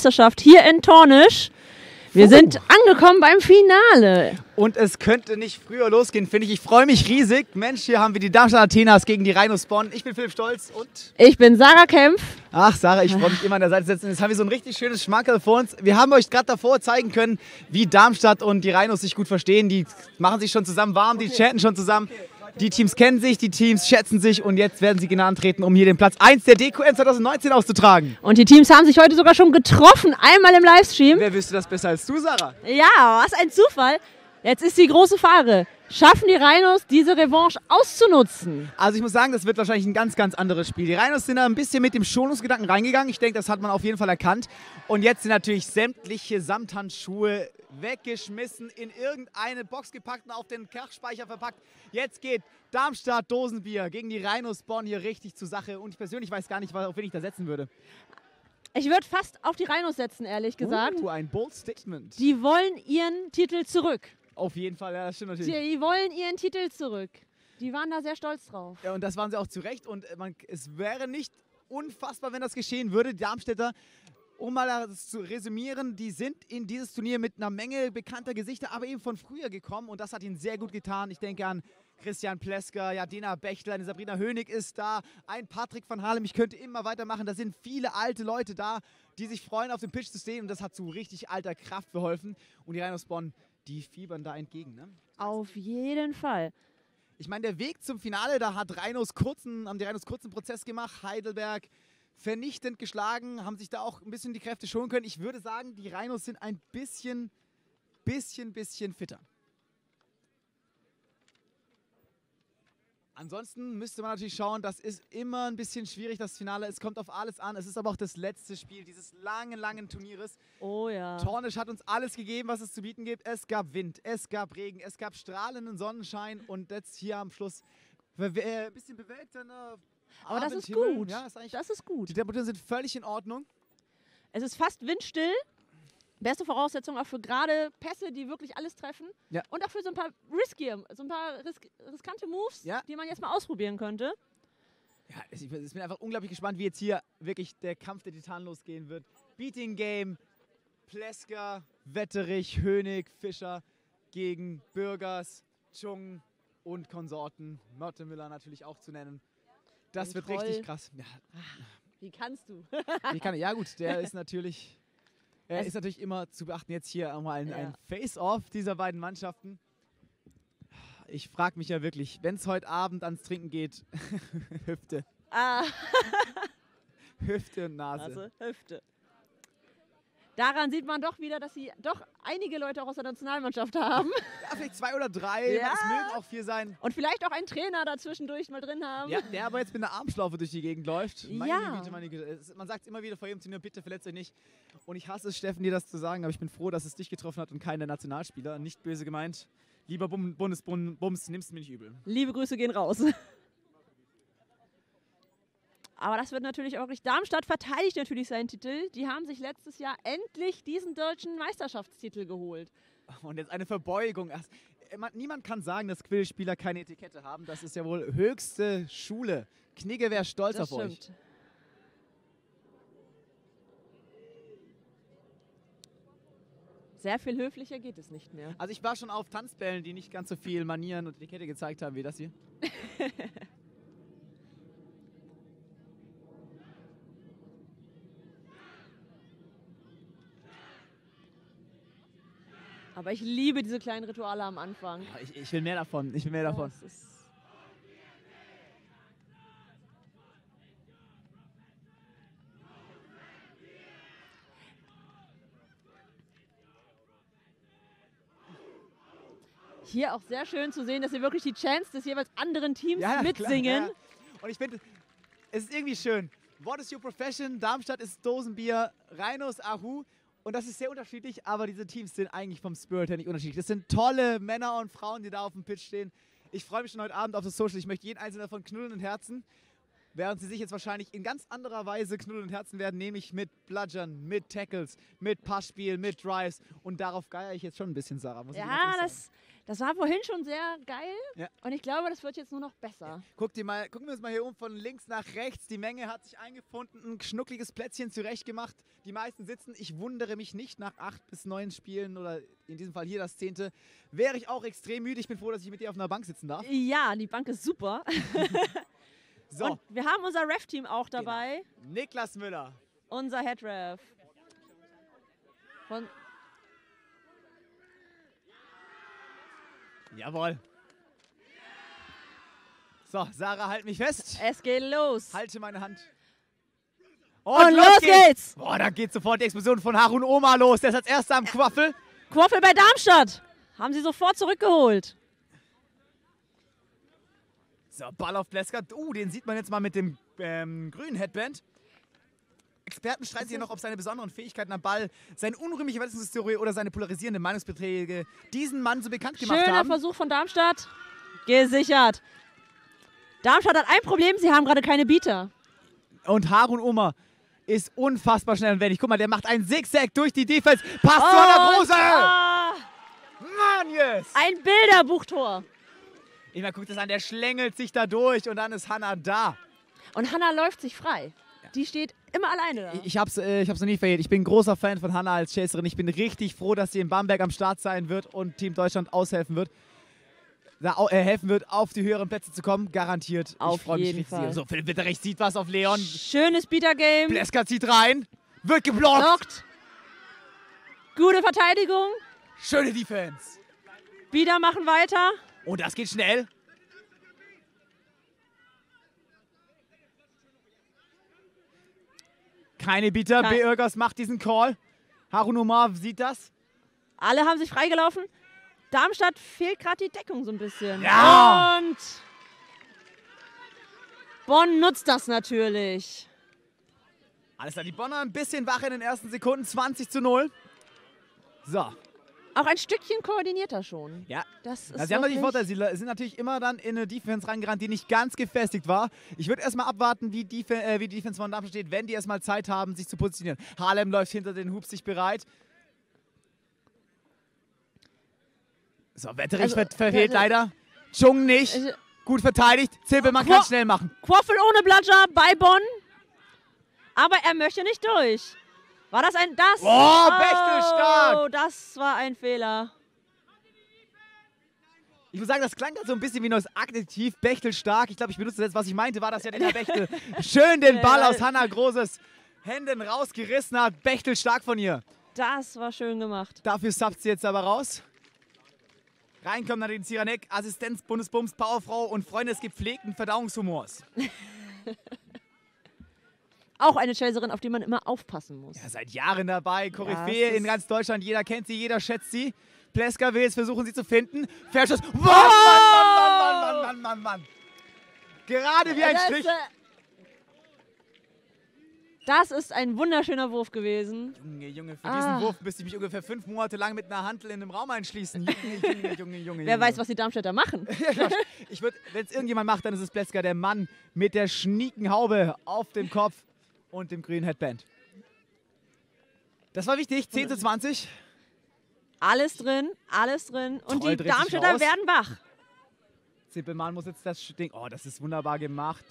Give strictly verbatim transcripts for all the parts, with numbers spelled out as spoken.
Meisterschaft hier in Tornisch. Wir sind angekommen beim Finale. Und es könnte nicht früher losgehen, finde ich. Ich freue mich riesig. Mensch, hier haben wir die Darmstadt Athenas gegen die Rhinos Bonn. Ich bin Philipp Stolz und... Ich bin Sarah Kempf. Ach, Sarah, ich freue mich immer an der Seite zu sitzen. Jetzt haben wir so ein richtig schönes Schmankerl vor uns. Wir haben euch gerade davor zeigen können, wie Darmstadt und die Rhinos sich gut verstehen. Die machen sich schon zusammen warm, die chatten schon zusammen. Die Teams kennen sich, die Teams schätzen sich und jetzt werden sie genau antreten, um hier den Platz eins der D Q M zwanzig neunzehn auszutragen. Und die Teams haben sich heute sogar schon getroffen, einmal im Livestream. Wer wüsste das besser als du, Sarah? Ja, was ein Zufall. Jetzt ist die große Frage, schaffen die Rhinos diese Revanche auszunutzen? Also ich muss sagen, das wird wahrscheinlich ein ganz, ganz anderes Spiel. Die Rhinos sind da ein bisschen mit dem Schonungsgedanken reingegangen. Ich denke, das hat man auf jeden Fall erkannt. Und jetzt sind natürlich sämtliche Samthandschuhe weggeschmissen, in irgendeine Box gepackt und auf den Krachspeicher verpackt. Jetzt geht Darmstadt Dosenbier gegen die Rhinos Bonn hier richtig zur Sache. Und ich persönlich weiß gar nicht, auf wen ich da setzen würde. Ich würde fast auf die Rhinos setzen, ehrlich gesagt. Uh, ein bold Statement. Die wollen ihren Titel zurück. Auf jeden Fall, ja, das stimmt natürlich. Die wollen ihren Titel zurück. Die waren da sehr stolz drauf. Ja, und das waren sie auch zu Recht. Und man, es wäre nicht unfassbar, wenn das geschehen würde. Die Darmstädter, um mal das zu resümieren, die sind in dieses Turnier mit einer Menge bekannter Gesichter, aber eben von früher gekommen. Und das hat ihnen sehr gut getan. Ich denke an Christian Plesker, ja, Dena Bächtler, eine Sabrina Hönig ist da, ein Patrick van Halem. Ich könnte immer weitermachen. Da sind viele alte Leute da, die sich freuen, auf dem Pitch zu stehen. Und das hat zu richtig alter Kraft verholfen. Und die Rhinos Bonn, die fiebern da entgegen, ne? Auf jeden Fall. Ich meine, der Weg zum Finale, da hat Rhinos kurzen, haben die Rhinos kurzen Prozess gemacht. Heidelberg vernichtend geschlagen, haben sich da auch ein bisschen die Kräfte schonen können. Ich würde sagen, die Rhinos sind ein bisschen, bisschen, bisschen fitter. Ansonsten müsste man natürlich schauen, das ist immer ein bisschen schwierig, das Finale. Es kommt auf alles an. Es ist aber auch das letzte Spiel dieses langen, langen Turnieres. Oh ja. Tornisch hat uns alles gegeben, was es zu bieten gibt. Es gab Wind, es gab Regen, es gab strahlenden Sonnenschein und jetzt hier am Schluss ein bisschen bewölkter. Ne? Aber das ist Abendhimmel. gut. Ja, ist eigentlich, das ist gut. Die Temperaturen sind völlig in Ordnung. Es ist fast windstill. Beste Voraussetzung auch für gerade Pässe, die wirklich alles treffen. Ja. Und auch für so ein paar risky, so ein paar risk riskante Moves, ja. die man jetzt mal ausprobieren könnte. Ja, ich bin einfach unglaublich gespannt, wie jetzt hier wirklich der Kampf der Titanen losgehen wird. Beating Game, Plesker, Wetterich, Hönig, Fischer gegen Bürgers, Chung und Konsorten. Mörtemüller natürlich auch zu nennen. Das und wird Troll. Richtig krass. Ja. Wie kannst du? Wie kann, ja gut, der ist natürlich... Er ist natürlich immer zu beachten, jetzt hier einmal ein, ja. ein Face-Off dieser beiden Mannschaften. Ich frage mich ja wirklich, wenn es heute Abend ans Trinken geht, Hüfte. Ah. Hüfte und Nase. Also Hüfte. Daran sieht man doch wieder, dass sie doch einige Leute auch aus der Nationalmannschaft haben. Ja, vielleicht zwei oder drei, ja. es mögen auch vier sein. Und vielleicht auch einen Trainer dazwischendurch mal drin haben. Ja, der aber jetzt mit einer Armschlaufe durch die Gegend läuft. Meine ja. Güte, meine Güte. Man sagt es immer wieder vor jedem Turnier, bitte verletzt euch nicht. Und ich hasse es, Steffen, dir das zu sagen, aber ich bin froh, dass es dich getroffen hat und keine Nationalspieler. Nicht böse gemeint. Lieber Bum Bundesbums, nimmst du mir nicht übel. Liebe Grüße gehen raus. Aber das wird natürlich auch richtig. Darmstadt verteidigt natürlich seinen Titel. Die haben sich letztes Jahr endlich diesen deutschen Meisterschaftstitel geholt. Und jetzt eine Verbeugung. Niemand kann sagen, dass Quillspieler keine Etikette haben. Das ist ja wohl höchste Schule. Knigge wäre stolz das auf stimmt. euch. Sehr viel höflicher geht es nicht mehr. Also ich war schon auf Tanzbällen, die nicht ganz so viel Manieren und Etikette gezeigt haben wie das hier. Aber ich liebe diese kleinen Rituale am Anfang. Ich, ich will mehr davon, ich will mehr davon. Oh, ist Hier auch sehr schön zu sehen, dass sie wirklich die Chants des jeweils anderen Teams ja, mitsingen. Klar, ja. Und ich finde, es ist irgendwie schön. What is your profession? Darmstadt ist Dosenbier, Rhinos Ahu. Und das ist sehr unterschiedlich, aber diese Teams sind eigentlich vom Spirit her nicht unterschiedlich. Das sind tolle Männer und Frauen, die da auf dem Pitch stehen. Ich freue mich schon heute Abend auf das Social. Ich möchte jeden einzelnen davon knuddeln und Herzen. während sie sich jetzt wahrscheinlich in ganz anderer Weise knuddeln und herzen werden, nämlich mit Bludgern, mit Tackles, mit Passspiel, mit Drives. Und darauf geiere ich jetzt schon ein bisschen, Sarah. Muss ich Ja, ganz ehrlich das, das war vorhin schon sehr geil. Ja. Und ich glaube, das wird jetzt nur noch besser. Guck dir mal, gucken wir uns mal hier um von links nach rechts. Die Menge hat sich eingefunden, ein schnuckliges Plätzchen zurechtgemacht. Die meisten sitzen. Ich wundere mich nicht, nach acht bis neun Spielen oder in diesem Fall hier das zehnte, wäre ich auch extrem müde. Ich bin froh, dass ich mit dir auf einer Bank sitzen darf. Ja, die Bank ist super. So, Und wir haben unser Ref-Team auch dabei. genau. Niklas Müller. Unser Head-Ref. Von Jawohl. So, Sarah, halt mich fest. Es geht los. Halte meine Hand. Und los geht's. Boah, da geht sofort die Explosion von Harun Oma los. Der ist als erster am Quaffel. Quaffel bei Darmstadt. Haben sie sofort zurückgeholt. So, Ball auf Pleska. Uh, den sieht man jetzt mal mit dem ähm, grünen Headband. Experten streiten sich ja noch, ob seine besonderen Fähigkeiten am Ball, seine unrühmliche Verletzungshistorie oder seine polarisierende Meinungsbeträge diesen Mann so bekannt gemacht Schöner haben. Versuch von Darmstadt. Gesichert. Darmstadt hat ein Problem, sie haben gerade keine Bieter. Und Harun Oma ist unfassbar schnell und wendig. Guck mal, der macht einen Zigzag durch die Defense. Passt zu einer Große! Ah, Mann, yes! ein Bilderbuchtor. Ich mal, guck das an, der schlängelt sich da durch und dann ist Hanna da. Und Hanna läuft sich frei. Die steht immer alleine da. Ich, ich hab's, äh, ich hab's noch nie verjährt. Ich bin ein großer Fan von Hanna als Chaserin. Ich bin richtig froh, dass sie in Bamberg am Start sein wird und Team Deutschland aushelfen wird. Da au äh, helfen wird, auf die höheren Plätze zu kommen. Garantiert. Auf ich freue mich jeden richtig. Fall. So, Philipp Witterich sieht was auf Leon. Schönes Bieter-Game. Pleska zieht rein. Wird geblockt. Blockt. Gute Verteidigung. Schöne Defense. Bieter machen weiter. Und das geht schnell. Keine Bieter. Kein- B. Irgers macht diesen Call. Harun Omar sieht das. Alle haben sich freigelaufen. Darmstadt fehlt gerade die Deckung so ein bisschen. Ja. Und Bonn nutzt das natürlich. Alles klar, die Bonner ein bisschen wach in den ersten Sekunden. zwanzig zu null. So. Auch ein Stückchen koordinierter schon. Ja. Das ist Ja, sie haben natürlich wirklich- Vorteil, sie sind natürlich immer dann in eine Defense reingerannt, die nicht ganz gefestigt war. Ich würde erstmal abwarten, wie die, äh, wie die Defense von Darmstadt steht, wenn die erstmal Zeit haben, sich zu positionieren. Harlem läuft hinter den Hubs sich bereit. So, Wetterich Also, ver verfehlt also- leider. Chung nicht. Also, Gut verteidigt. Zippelmann Qua- kann schnell machen. Quaffel ohne Bludger bei Bonn. Aber er möchte nicht durch. War das ein... Das? Oh, Bechtel stark. Oh, das war ein Fehler. Ich muss sagen, das klang gerade so ein bisschen wie ein neues Adjektiv. Bechtel stark. Ich glaube, ich benutze das, was ich meinte, war das ja den Herr Bechtel. Schön den Ball aus Hanna Großes Händen rausgerissen hat. Bechtel stark von ihr. Das war schön gemacht. Dafür zapft sie jetzt aber raus. Reinkommt Nadine Ziranek, Assistenz, Bundesbums, Powerfrau und Freunde des gepflegten Verdauungshumors. Auch eine Chaserin, auf die man immer aufpassen muss. Ja, seit Jahren dabei, Ja, Koryphäe es in ist- ganz Deutschland. Jeder kennt sie, jeder schätzt sie. Pleska will jetzt versuchen, sie zu finden. Fährschuss. Mann, Oh! Mann, Mann, Mann, Mann, Mann, Mann. Gerade wie ein das, Strich. äh, das ist ein wunderschöner Wurf gewesen. Junge, Junge, für Ah. diesen Wurf müsste ich mich ungefähr fünf Monate lang mit einer Hantel in einem Raum einschließen. Junge, Junge, Junge, Junge. Wer Junge. weiß, was die Darmstädter machen. Ich würde, wenn es irgendjemand macht, dann ist es Pleska, der Mann mit der schnieken Haube auf dem Kopf und dem grünen Headband. Das war wichtig, zehn zu zwanzig. Alles drin, alles drin. Und Toll, die dreht sich Darmstädter raus. werden wach. Zippelmann muss jetzt das Ding. Oh, das ist wunderbar gemacht.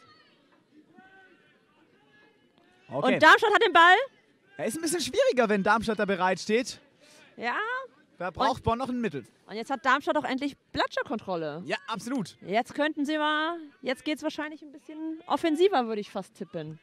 Okay. Und Darmstadt hat den Ball. Ja, ist ein bisschen schwieriger, wenn Darmstadt da bereit steht. Ja. Da braucht Bonn noch ein Mittel. Und jetzt hat Darmstadt auch endlich Bludger-Kontrolle. Ja, absolut. Jetzt könnten sie mal, jetzt geht es wahrscheinlich ein bisschen offensiver, würde ich fast tippen.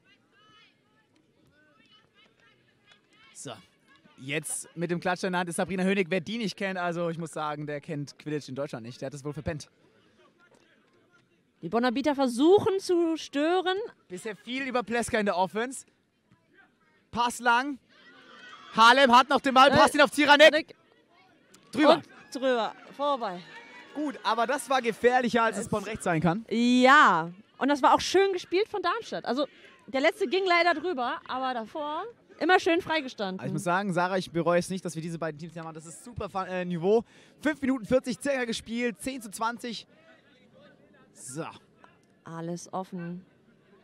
So. Jetzt mit dem Klatscher in der Hand ist Sabrina Hönig. Wer die nicht kennt, also ich muss sagen, der kennt Quidditch in Deutschland nicht. Der hat das wohl verpennt. Die Bonner Bieter versuchen zu stören. Bisher viel über Pleska in der Offense. Pass lang. Harlem hat noch den Ball, passt ihn auf Ziranek. Drüber. Und drüber, vorbei. Gut, aber das war gefährlicher, als es Bonn rechts sein kann. Ja, und das war auch schön gespielt von Darmstadt. Also der letzte ging leider drüber, aber davor immer schön freigestanden. Also ich muss sagen, Sarah, ich bereue es nicht, dass wir diese beiden Teams hier haben. Das ist super äh, Niveau. fünf Minuten vierzig circa gespielt, zehn zu zwanzig. So. Alles offen.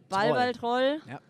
Ballball-Troll. Ja.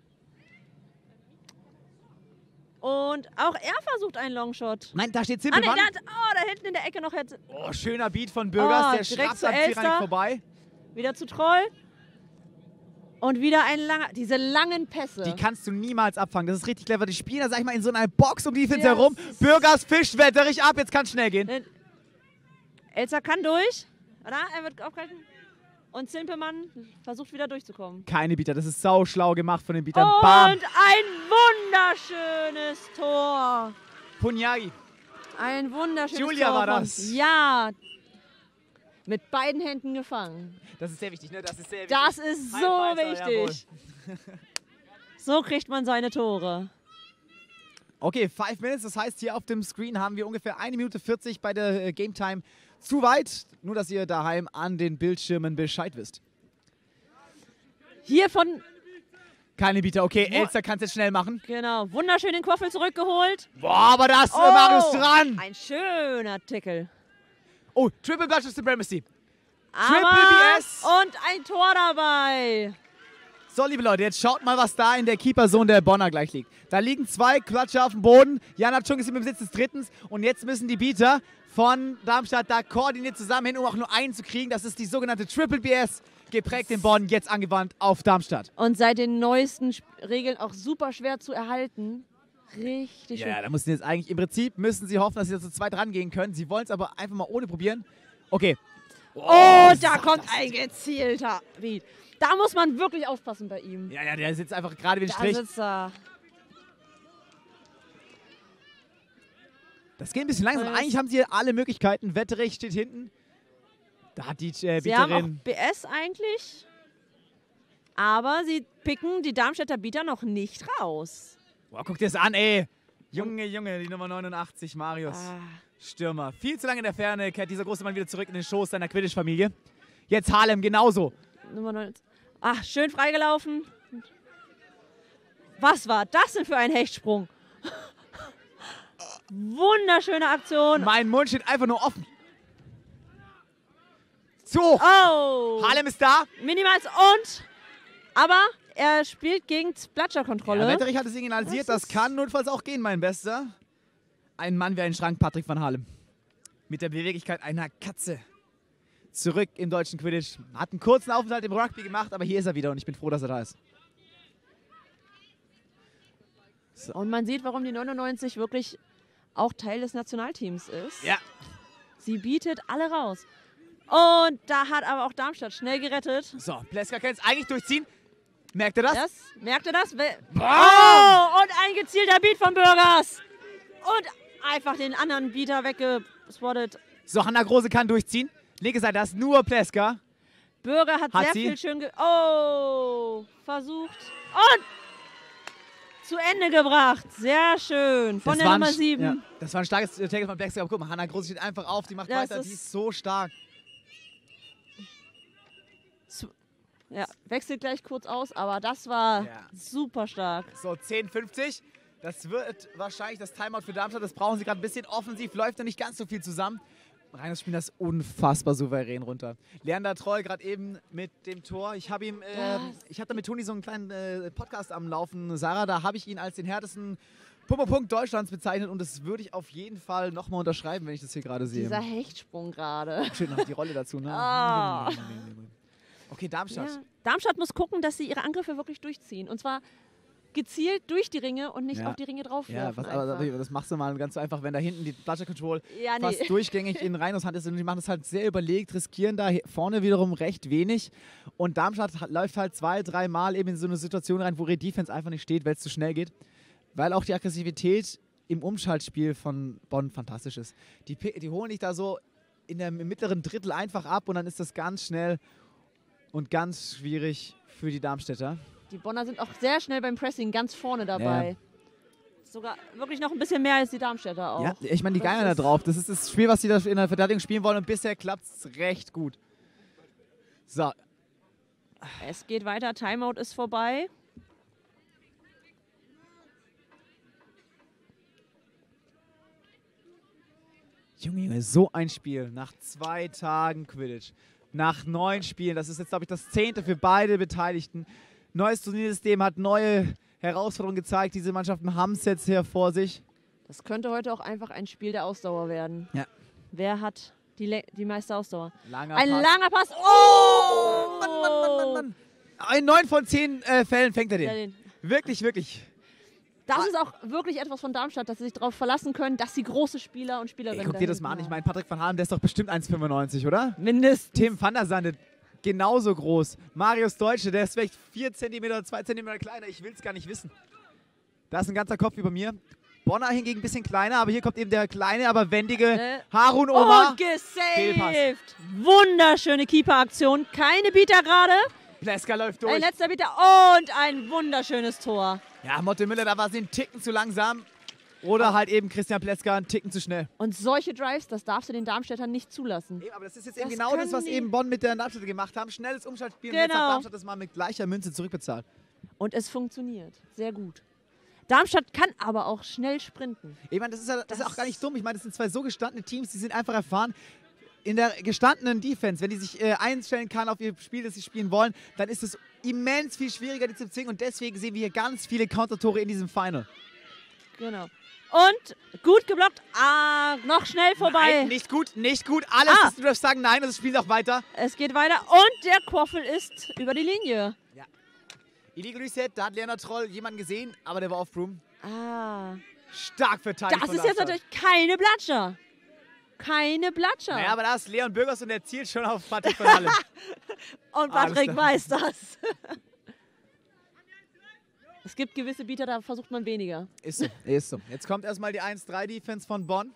Und auch er versucht einen Longshot. Nein, da steht Ah, nee, Zimpelmann. da, hat- oh, da hinten in der Ecke noch jetzt Oh, schöner Beat von Bürgers, Oh, der direkt schrappt zu am Zielrand Elster. vorbei. wieder zu Troll. Und wieder ein langer, diese langen Pässe. Die kannst du niemals abfangen. Das ist richtig clever. Die spielen da, sag ich mal, in so einer Box um die Defense Ja, herum. es ist- Bürgers fischt Wetterich ab, jetzt kann es schnell gehen. Elster kann durch. Oder? Er wird aufgehalten. Und Zimpelmann versucht wieder durchzukommen. Keine Bieter, das ist sau schlau gemacht von den Bietern. Und Bam! ein wunderschönes Tor. Punyagi. Ein wunderschönes Julia Tor. war von- das. Ja. Mit beiden Händen gefangen. Das ist sehr wichtig, ne? Das ist sehr wichtig. Das ist so High Five, wichtig. So kriegt man seine Tore. Okay, five minutes, das heißt, hier auf dem Screen haben wir ungefähr eine Minute vierzig bei der äh, Game Time. Zu weit, nur dass ihr daheim an den Bildschirmen Bescheid wisst. Hier von, Keine Bieter, okay, Wo- Elster kann es jetzt schnell machen. genau, wunderschön den Quaffel zurückgeholt. Boah, aber das, äh, Marius dran. Ein schöner Tickle. Oh, Triple Bludge Supremacy. Aber B S. und ein Tor dabei. So, liebe Leute, jetzt schaut mal, was da in der Keeper-Zone der Bonner gleich liegt. Da liegen zwei Klatscher auf dem Boden. Jana Chung ist im Besitz des Drittens. Und jetzt müssen die Bieter von Darmstadt da koordiniert zusammen hin, um auch nur einen zu kriegen. Das ist die sogenannte Triple B S, geprägt in Bonn, jetzt angewandt auf Darmstadt. Und seit den neuesten Sp- Regeln auch super schwer zu erhalten. Richtig schön. Ja, da müssen jetzt eigentlich, im Prinzip müssen sie hoffen, dass sie da zu zweit rangehen können. Sie wollen es aber einfach mal ohne probieren. Okay. Oh, da kommt ein gezielter Beat. Da muss man wirklich aufpassen bei ihm. Ja, ja, der sitzt einfach gerade wie ein Da Strich. sitzt er. Das geht ein bisschen langsam. Das- Eigentlich haben sie hier alle Möglichkeiten. Wetterich steht hinten. Da hat die äh, Sie haben auch Bieterin... B S eigentlich. Aber sie picken die Darmstädter Bieter noch nicht raus. Boah, guck dir das an, ey. Junge, Junge, die Nummer neunundachtzig, Marius. Ah. Stürmer. Viel zu lange in der Ferne, kehrt dieser große Mann wieder zurück in den Schoß seiner Quidditch-Familie. Jetzt Harlem genauso. Nummer neun. Ach, schön freigelaufen. Was war das denn für ein Hechtsprung? Wunderschöne Aktion. Mein Mund steht einfach nur offen. So, Oh. Harlem ist da. Minimals und. Aber er spielt gegen Ja, Platscher-Kontrolle. Wetterich hat es signalisiert, Das das ist- kann notfalls auch gehen, mein Bester. Ein Mann wie ein Schrank, Patrick van Harlem. Mit der Beweglichkeit einer Katze. Zurück im deutschen Quidditch. Hat einen kurzen Aufenthalt im Rugby gemacht, aber hier ist er wieder und ich bin froh, dass er da ist. Und man sieht, warum die neunundneunzig wirklich auch Teil des Nationalteams ist. Ja. Sie bietet alle raus. Und da hat aber auch Darmstadt schnell gerettet. So, Pleska kann es eigentlich durchziehen. Merkt ihr das? Das, merkt ihr das? We- Bam! Oh, und ein gezielter Beat von Bürgers. Und einfach den anderen Beater weggespottet. So, Hanna Große kann durchziehen. Linke Seite, das ist nur Pleska. Bürger hat, Hat sehr sie? viel schön ge Oh, versucht. Und zu Ende gebracht. Sehr schön. Von Das der war ein Nummer sch- sieben. Ja, das war ein starkes äh, Tackle von Pleska. Aber guck mal, Hanna Große steht einfach auf. Die macht Das weiter. ist- Die ist so stark. Ja, wechselt gleich kurz aus, aber das war Ja. super stark. So, zehn fünfzig. Das wird wahrscheinlich das Timeout für Darmstadt. Das brauchen sie gerade ein bisschen. Offensiv läuft da nicht ganz so viel zusammen. Reiners spielen das unfassbar souverän runter. Leander Troll gerade eben mit dem Tor. Ich habe ihm, äh, Was? ich hatte mit Toni so einen kleinen äh, Podcast am Laufen. Sarah, da habe ich ihn als den härtesten Pumperpunkt Deutschlands bezeichnet und das würde ich auf jeden Fall nochmal unterschreiben, wenn ich das hier gerade sehe. Dieser Hechtsprung gerade. Schön noch die Rolle dazu, ne? Ah. Okay, Darmstadt. Ja. Darmstadt muss gucken, dass sie ihre Angriffe wirklich durchziehen. Und zwar gezielt durch die Ringe und nicht Ja. auf die Ringe Ja, draufwerfen. was, aber einfach. das machst du mal ganz so einfach, wenn da hinten die Bludger Control ja, nee. fast durchgängig in Rhinos Hand ist und die machen das halt sehr überlegt, riskieren da he- vorne wiederum recht wenig und Darmstadt hat, läuft halt zwei, drei Mal eben in so eine Situation rein, wo ihre Defense einfach nicht steht, weil es zu schnell geht, weil auch die Aggressivität im Umschaltspiel von Bonn fantastisch ist. Die, pi- die holen dich da so in der, im mittleren Drittel einfach ab und dann ist das ganz schnell und ganz schwierig für die Darmstädter. Die Bonner sind auch sehr schnell beim Pressing ganz vorne dabei. Sogar wirklich noch ein bisschen mehr als die Darmstädter auch. Ja, ich meine, die Das geiern da ist- drauf. Das ist das Spiel, was sie da in der Verteidigung spielen wollen und bisher klappt es recht gut. So, Es geht weiter, Timeout ist vorbei. Junge, Junge, so ein Spiel nach zwei Tagen Quidditch, nach neun Spielen, das ist jetzt, glaube ich, das zehnte für beide Beteiligten. Neues Turniersystem hat neue Herausforderungen gezeigt. Diese Mannschaften haben es jetzt hier vor sich. Das könnte heute auch einfach ein Spiel der Ausdauer werden. Ja. Wer hat die, Le die meiste Ausdauer? Langer ein Pass. langer Pass. Oh! Mann, Mann, Mann, Mann, Mann. In neun von zehn äh, Fällen fängt er den. Ja, den. Wirklich, wirklich. Das ist auch wirklich etwas von Darmstadt, dass sie sich darauf verlassen können, dass sie große Spieler und Spielerinnen Ey, guck dir das mal an. Ich meine, Patrick van Halen, der ist doch bestimmt eins Komma fünfundneunzig, oder? mindestens. Tim van der Sande, genauso groß. Marius Deutsche, der ist vielleicht vier Zentimeter oder zwei Zentimeter kleiner. Ich will es gar nicht wissen. Da ist ein ganzer Kopf über mir. Bonner hingegen ein bisschen kleiner, aber hier kommt eben der kleine, aber wendige Äh. Harun Omar. Und gesaved. Fehlpass. Wunderschöne Keeper-Aktion. Keine Bieter gerade. Pleska läuft Ein durch. letzter Bieter und ein wunderschönes Tor. Ja, Motte Müller, da war sie einen Ticken zu langsam. Oder halt eben Christian Pleska einen Ticken zu schnell. Und solche Drives, das darfst du den Darmstädtern nicht zulassen. Eben, aber das ist jetzt Das eben genau das, können was die- eben Bonn mit der Darmstadt gemacht haben. Schnelles Umschaltspiel. Und jetzt Genau. hat Darmstadt das mal mit gleicher Münze zurückbezahlt. Und es funktioniert. Sehr gut. Darmstadt kann aber auch schnell sprinten. Ich meine, das ist ja das ist Das- auch gar nicht dumm. Ich meine, das sind zwei so gestandene Teams, die sind einfach erfahren. In der gestandenen Defense, wenn die sich äh, einstellen kann auf ihr Spiel, das sie spielen wollen, dann ist es immens viel schwieriger, die zu bezwingen. Und deswegen sehen wir hier ganz viele Counter-Tore in diesem Final. Genau. Und gut geblockt. Ah, noch schnell vorbei. Nein, nicht gut, nicht gut. Alles, Ah. das du darfst sagen, nein, das Spiel noch weiter. Es geht weiter. Und der Quaffel ist über die Linie. Illegal Reset, da hat Leonard Troll jemanden gesehen, aber der war off-room. Ah. Stark verteidigt Das von ist jetzt Darmstadt. natürlich keine Blatscher. Keine Blatscher. Naja, aber da ist Leon Bürgers und er zielt schon auf Patrick van Halen. Und Alles Patrick klar. weiß das. Es gibt gewisse Bieter, da versucht man weniger. Ist so, ist so. Jetzt kommt erstmal die eins drei Defense von Bonn.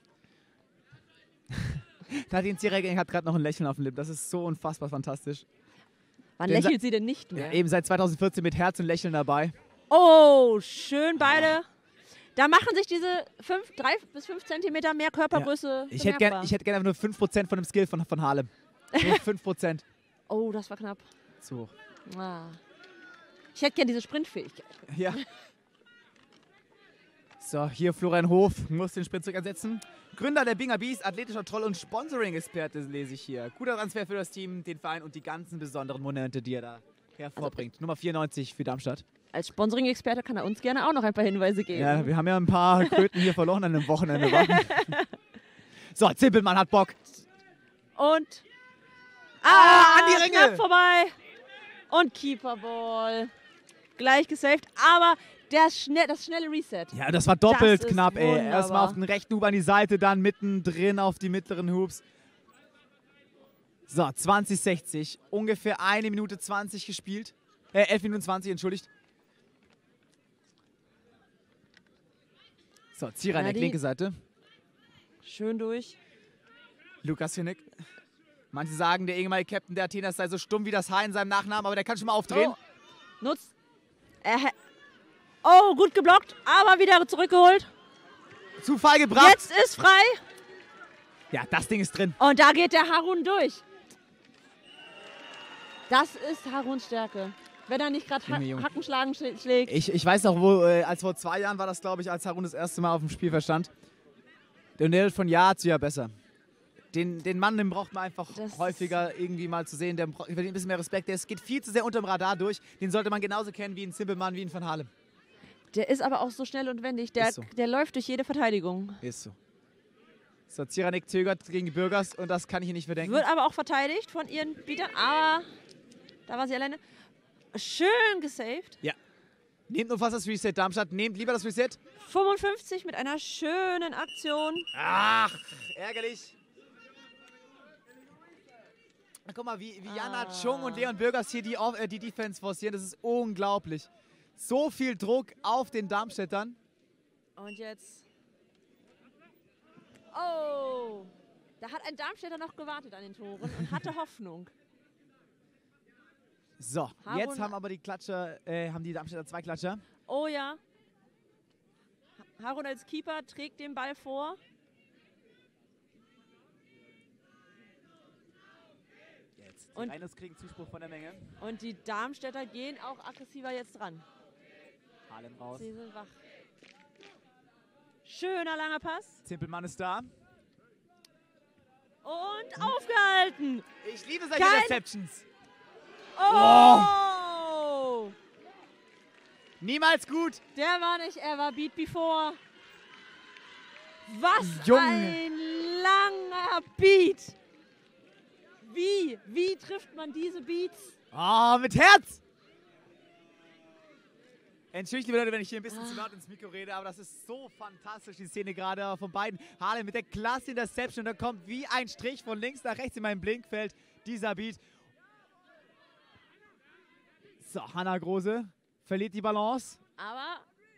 Nadine Zieregger hat gerade noch ein Lächeln auf den Lippen. Das ist so unfassbar fantastisch. Wann Den lächelt sie denn nicht mehr? Ja, eben seit zweitausendvierzehn mit Herz und Lächeln dabei. Oh, schön beide. Da machen sich diese fünf, drei bis fünf Zentimeter mehr Körpergröße Ich hätte bemerkbar. gerne hätt gern einfach nur fünf Prozent von dem Skill von, von Harlem. Nur fünf Prozent. Oh, das war knapp. Zu hoch. Ah. Ich hätte gerne diese Sprintfähigkeit. Ja. So, hier Florian Hof muss den Sprint zurückersetzen. Gründer der Binger Bees, athletischer Troll und Sponsoring-Experte lese ich hier. Guter Transfer für das Team, den Verein und die ganzen besonderen Momente, die er da hervorbringt. Nummer vierundneunzig für Darmstadt. Als Sponsoring-Experte kann er uns gerne auch noch ein paar Hinweise geben. Ja, wir haben ja ein paar Kröten hier verloren an dem Wochenende. wa? So, Zimpelmann hat Bock. Und Ah, an die Ringe. knapp vorbei. Und Keeperball. Gleich gesaved, aber der schnell, das schnelle Reset. Ja, das war doppelt Das ist knapp, ey. wunderbar. Erstmal auf den rechten Hub an die Seite, dann mittendrin auf die mittleren Hubs. So, zwanzig sechzig. Ungefähr eine Minute zwanzig gespielt. Äh, elf Minuten zwanzig, entschuldigt. So, Zierein, Ja, der die- linke Seite. Schön durch. Lukas Hinnick. Manche sagen, der ehemalige Captain der Athenas sei so stumm wie das H in seinem Nachnamen, aber der kann schon mal aufdrehen. Oh, nutzt. Er hä- oh, gut geblockt, aber wieder zurückgeholt. Zufall gebracht. Jetzt ist frei. Ja, das Ding ist drin. Und da geht der Harun durch. Das ist Haruns Stärke. Wenn er nicht gerade ha Junge, Junge. Hackenschlagen schl- schlägt. Ich, ich weiß noch, wo, äh, als vor zwei Jahren war das, glaube ich, als Harun das erste Mal auf dem Spielfeld stand. Und der wird von Jahr zu Jahr besser. Den, den Mann, den braucht man einfach Das- häufiger irgendwie mal zu sehen. Der braucht verdient ein bisschen mehr Respekt. Der geht viel zu sehr unter dem Radar durch. Den sollte man genauso kennen wie einen Simpelmann, wie einen Van Halen. Der ist aber auch so schnell und wendig. Der, Ist so. der läuft durch jede Verteidigung. Ist so. So, Ziranek zögert gegen die Bürgers und das kann ich ihr nicht verdenken. Wird aber auch verteidigt von ihren Bietern. Aber da war sie alleine. Schön gesaved. Nehmt nur fast das Reset, Darmstadt. Nehmt lieber das Reset. fünfundfünfzig mit einer schönen Aktion. Ach, ärgerlich. Na, guck mal, wie, wie Jana Ah. Chung und Leon Bürgers hier die, Off- äh, die Defense forcieren. Das ist unglaublich. So viel Druck auf den Darmstädtern. Und jetzt. Oh! Da hat ein Darmstädter noch gewartet an den Toren und hatte Hoffnung. So, Harun- jetzt haben aber die Klatscher, äh, haben die Darmstädter zwei Klatscher. Oh ja. Ha- Harun als Keeper trägt den Ball vor. Jetzt. Die Und- Rheinos kriegen Zuspruch von der Menge. Und die Darmstädter gehen auch aggressiver jetzt dran. Harlem raus. Sie sind wach. Schöner langer Pass. Zimpelmann ist da. Und aufgehalten. Ich liebe solche Kein- Receptions. Oh! Niemals gut. Der war nicht ever beat before. Was Junge. ein langer Beat. Wie? Wie trifft man diese Beats? Oh, mit Herz. Entschuldigt, liebe Leute, wenn ich hier ein bisschen zu laut ins Mikro rede, aber das ist so fantastisch, die Szene gerade von beiden. Harlem mit der klasse Interception, da kommt wie ein Strich von links nach rechts in meinem Blinkfeld dieser Beat. So, Hannah Große verliert die Balance. Aber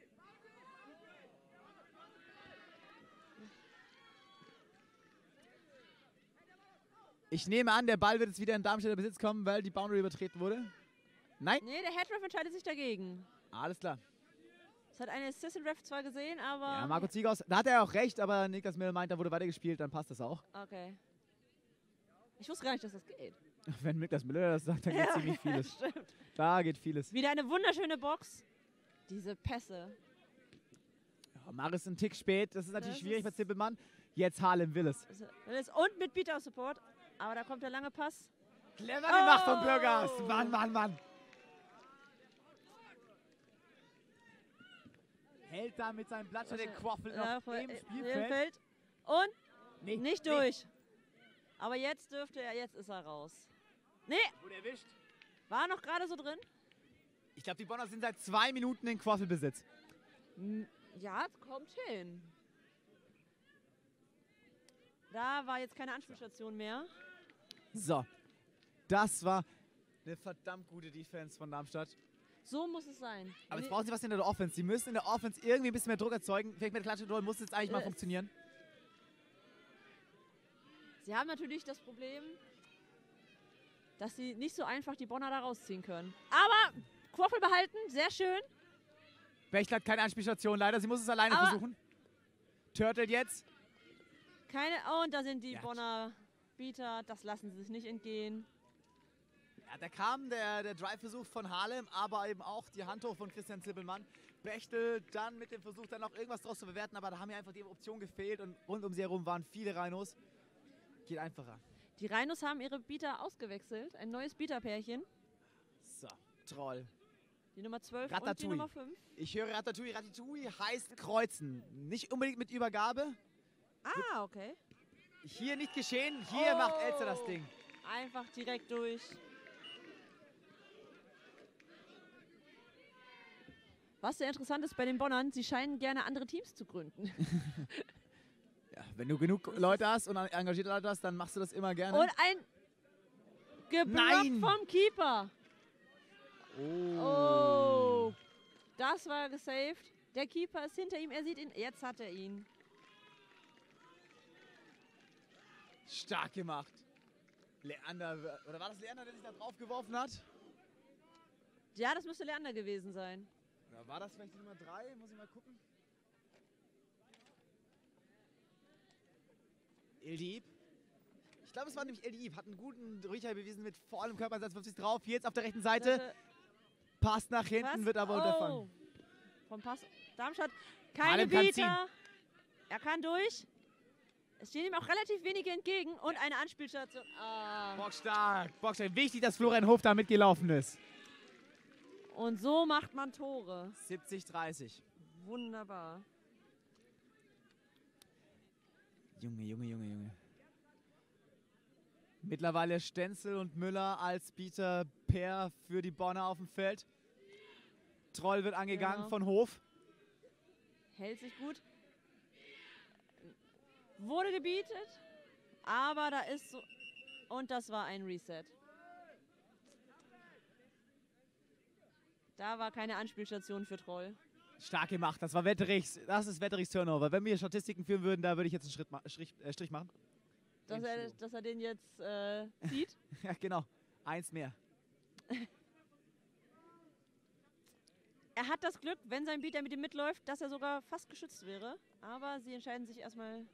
ich nehme an, der Ball wird jetzt wieder in Darmstädter Besitz kommen, weil die Boundary übertreten wurde. Nein? nee, der Headref entscheidet sich dagegen. Alles klar. Das hat eine Assistant Ref zwar gesehen, aber... Ja, Marco Zieghaus, da hat er auch recht, aber Niklas Miller meint, da wurde weitergespielt, dann passt das auch. Okay. Ich wusste gar nicht, dass das geht. Wenn Niklas Miller das sagt, dann geht Ja, ziemlich vieles. stimmt. Da geht vieles. Wieder eine wunderschöne Box. Diese Pässe. Ja, Maris ist ein Tick spät, das ist natürlich Das schwierig bei ist- Zippelmann. Jetzt Harlem Willis. Willis und mit Beater-Support. Aber da kommt der lange Pass. Clever gemacht von Oh. Bürgers. Mann, Mann, Mann. Hält da mit seinem Blatt den Quaffel Ja, noch voll- im äh, Spielfeld. Feld. Und Nee, nicht nee. durch. Aber jetzt dürfte er, jetzt ist er raus. Nee, Wurde erwischt. war noch gerade so drin. Ich glaube, die Bonner sind seit zwei Minuten in Quaffelbesitz. Hm, Ja, kommt hin. Da war jetzt keine Anspielstation mehr. So, das war eine verdammt gute Defense von Darmstadt. So muss es sein. Aber jetzt Nee, brauchen sie was in der Offense. Sie müssen in der Offense irgendwie ein bisschen mehr Druck erzeugen. Vielleicht mit der Klatschenrolle muss es jetzt eigentlich mal Äh. funktionieren. Sie haben natürlich das Problem, dass sie nicht so einfach die Bonner da rausziehen können. Aber Quaffel behalten, sehr schön. Bechler hat keine Anspielstation leider. Sie muss es alleine Aber- versuchen. Turtle jetzt. Keine, oh, und da sind die Ja. Bonner Beater, das lassen sie sich nicht entgehen. Ja, da kam der, der Drive-Versuch von Harlem, aber eben auch die Hand hoch von Christian Zippelmann. Bechtel dann mit dem Versuch, dann noch irgendwas draus zu bewerten, aber da haben mir einfach die Optionen gefehlt und rund um sie herum waren viele Rhinos. Geht einfacher. Die Rhinos haben ihre Beater ausgewechselt, ein neues Beater-Pärchen. So, Troll. Die Nummer zwölf und die Ratatouille. Nummer fünf. Ich höre Ratatouille. Ratatouille heißt kreuzen. Nicht unbedingt mit Übergabe. Ah, okay. Hier nicht geschehen. Hier Oh. macht Elster das Ding. Einfach direkt durch. Was sehr interessant ist bei den Bonnern, sie scheinen gerne andere Teams zu gründen. Ja, wenn du genug Leute hast und engagierte Leute hast, dann machst du das immer gerne. Und ein Geblockt Nein. vom Keeper. Oh. Das war gesaved. Der Keeper ist hinter ihm, er sieht ihn. Jetzt hat er ihn. Stark gemacht. Leander, oder war das Leander, der sich da drauf geworfen hat? Ja, das müsste Leander gewesen sein. Oder war das vielleicht die Nummer drei? Muss ich mal gucken. Eldieb. Ich glaube, es war nämlich Eldieb. Hat einen guten Riecher bewiesen mit vollem Körpereinsatz, wirft sich drauf. Jetzt auf der rechten Seite. Seite- Passt nach hinten, Was? wird aber Oh. unterfangen. Vom Pass. Darmstadt. Keine Harlem kann Beater. Er kann durch. Es stehen ihm auch relativ wenige entgegen. Und eine Anspielstation. Ah. Bockstark, bockstark. Wichtig, dass Florian Hof da mitgelaufen ist. Und so macht man Tore. siebzig dreißig. Wunderbar. Junge, Junge, Junge, Junge. Mittlerweile Stenzel und Müller als Bieter-Pair für die Bonner auf dem Feld. Troll wird angegangen Genau. von Hof. Hält sich gut. Wurde gebietet. Aber da ist so. Und das war ein Reset. Da war keine Anspielstation für Troll. Stark gemacht. Das war Wetterichs. Das ist Wetterichs Turnover. Wenn wir Statistiken führen würden, da würde ich jetzt einen Schritt ma Strich, äh, Strich machen. Dass er, dass er den jetzt äh, zieht. Ja, genau. Eins mehr. Er hat das Glück, wenn sein Beater mit ihm mitläuft, dass er sogar fast geschützt wäre. Aber sie entscheiden sich erstmal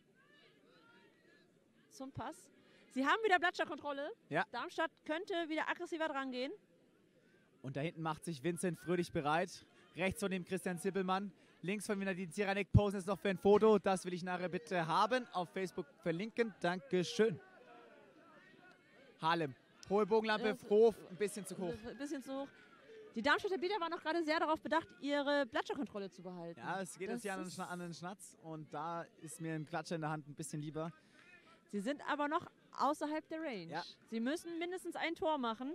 zum Pass. Sie haben wieder Blattschlag-Kontrolle. Ja. Darmstadt könnte wieder aggressiver dran gehen. Und da hinten macht sich Vincent Fröhlich bereit. Rechts von dem Christian Zippelmann. Links von mir die Ziranek posen jetzt noch für ein Foto. Das will ich nachher bitte haben. Auf Facebook verlinken. Dankeschön. Harlem. Hohe Bogenlampe, Das- Hof, ein bisschen zu hoch. Ein bisschen zu hoch. Die Darmstädter Bieter waren auch gerade sehr darauf bedacht, ihre Blattscher-Kontrolle zu behalten. Ja, es geht Das jetzt hier an den, ist- Schna an den Schnatz und da ist mir ein Klatscher in der Hand ein bisschen lieber. Sie sind aber noch außerhalb der Range. Ja. Sie müssen mindestens ein Tor machen.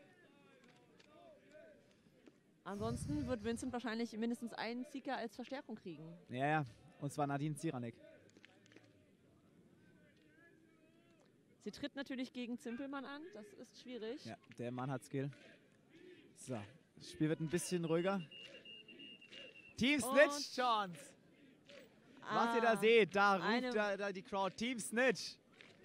Ansonsten wird Vincent wahrscheinlich mindestens einen Seeker als Verstärkung kriegen. Ja, ja, und zwar Nadine Zieranek. Sie tritt natürlich gegen Zimpelmann an, das ist schwierig. Ja, der Mann hat Skill. So, das Spiel wird ein bisschen ruhiger. Team Snitch Chance. Was ihr da Ah, seht, da eine- ruft da, da die Crowd. Team Snitch.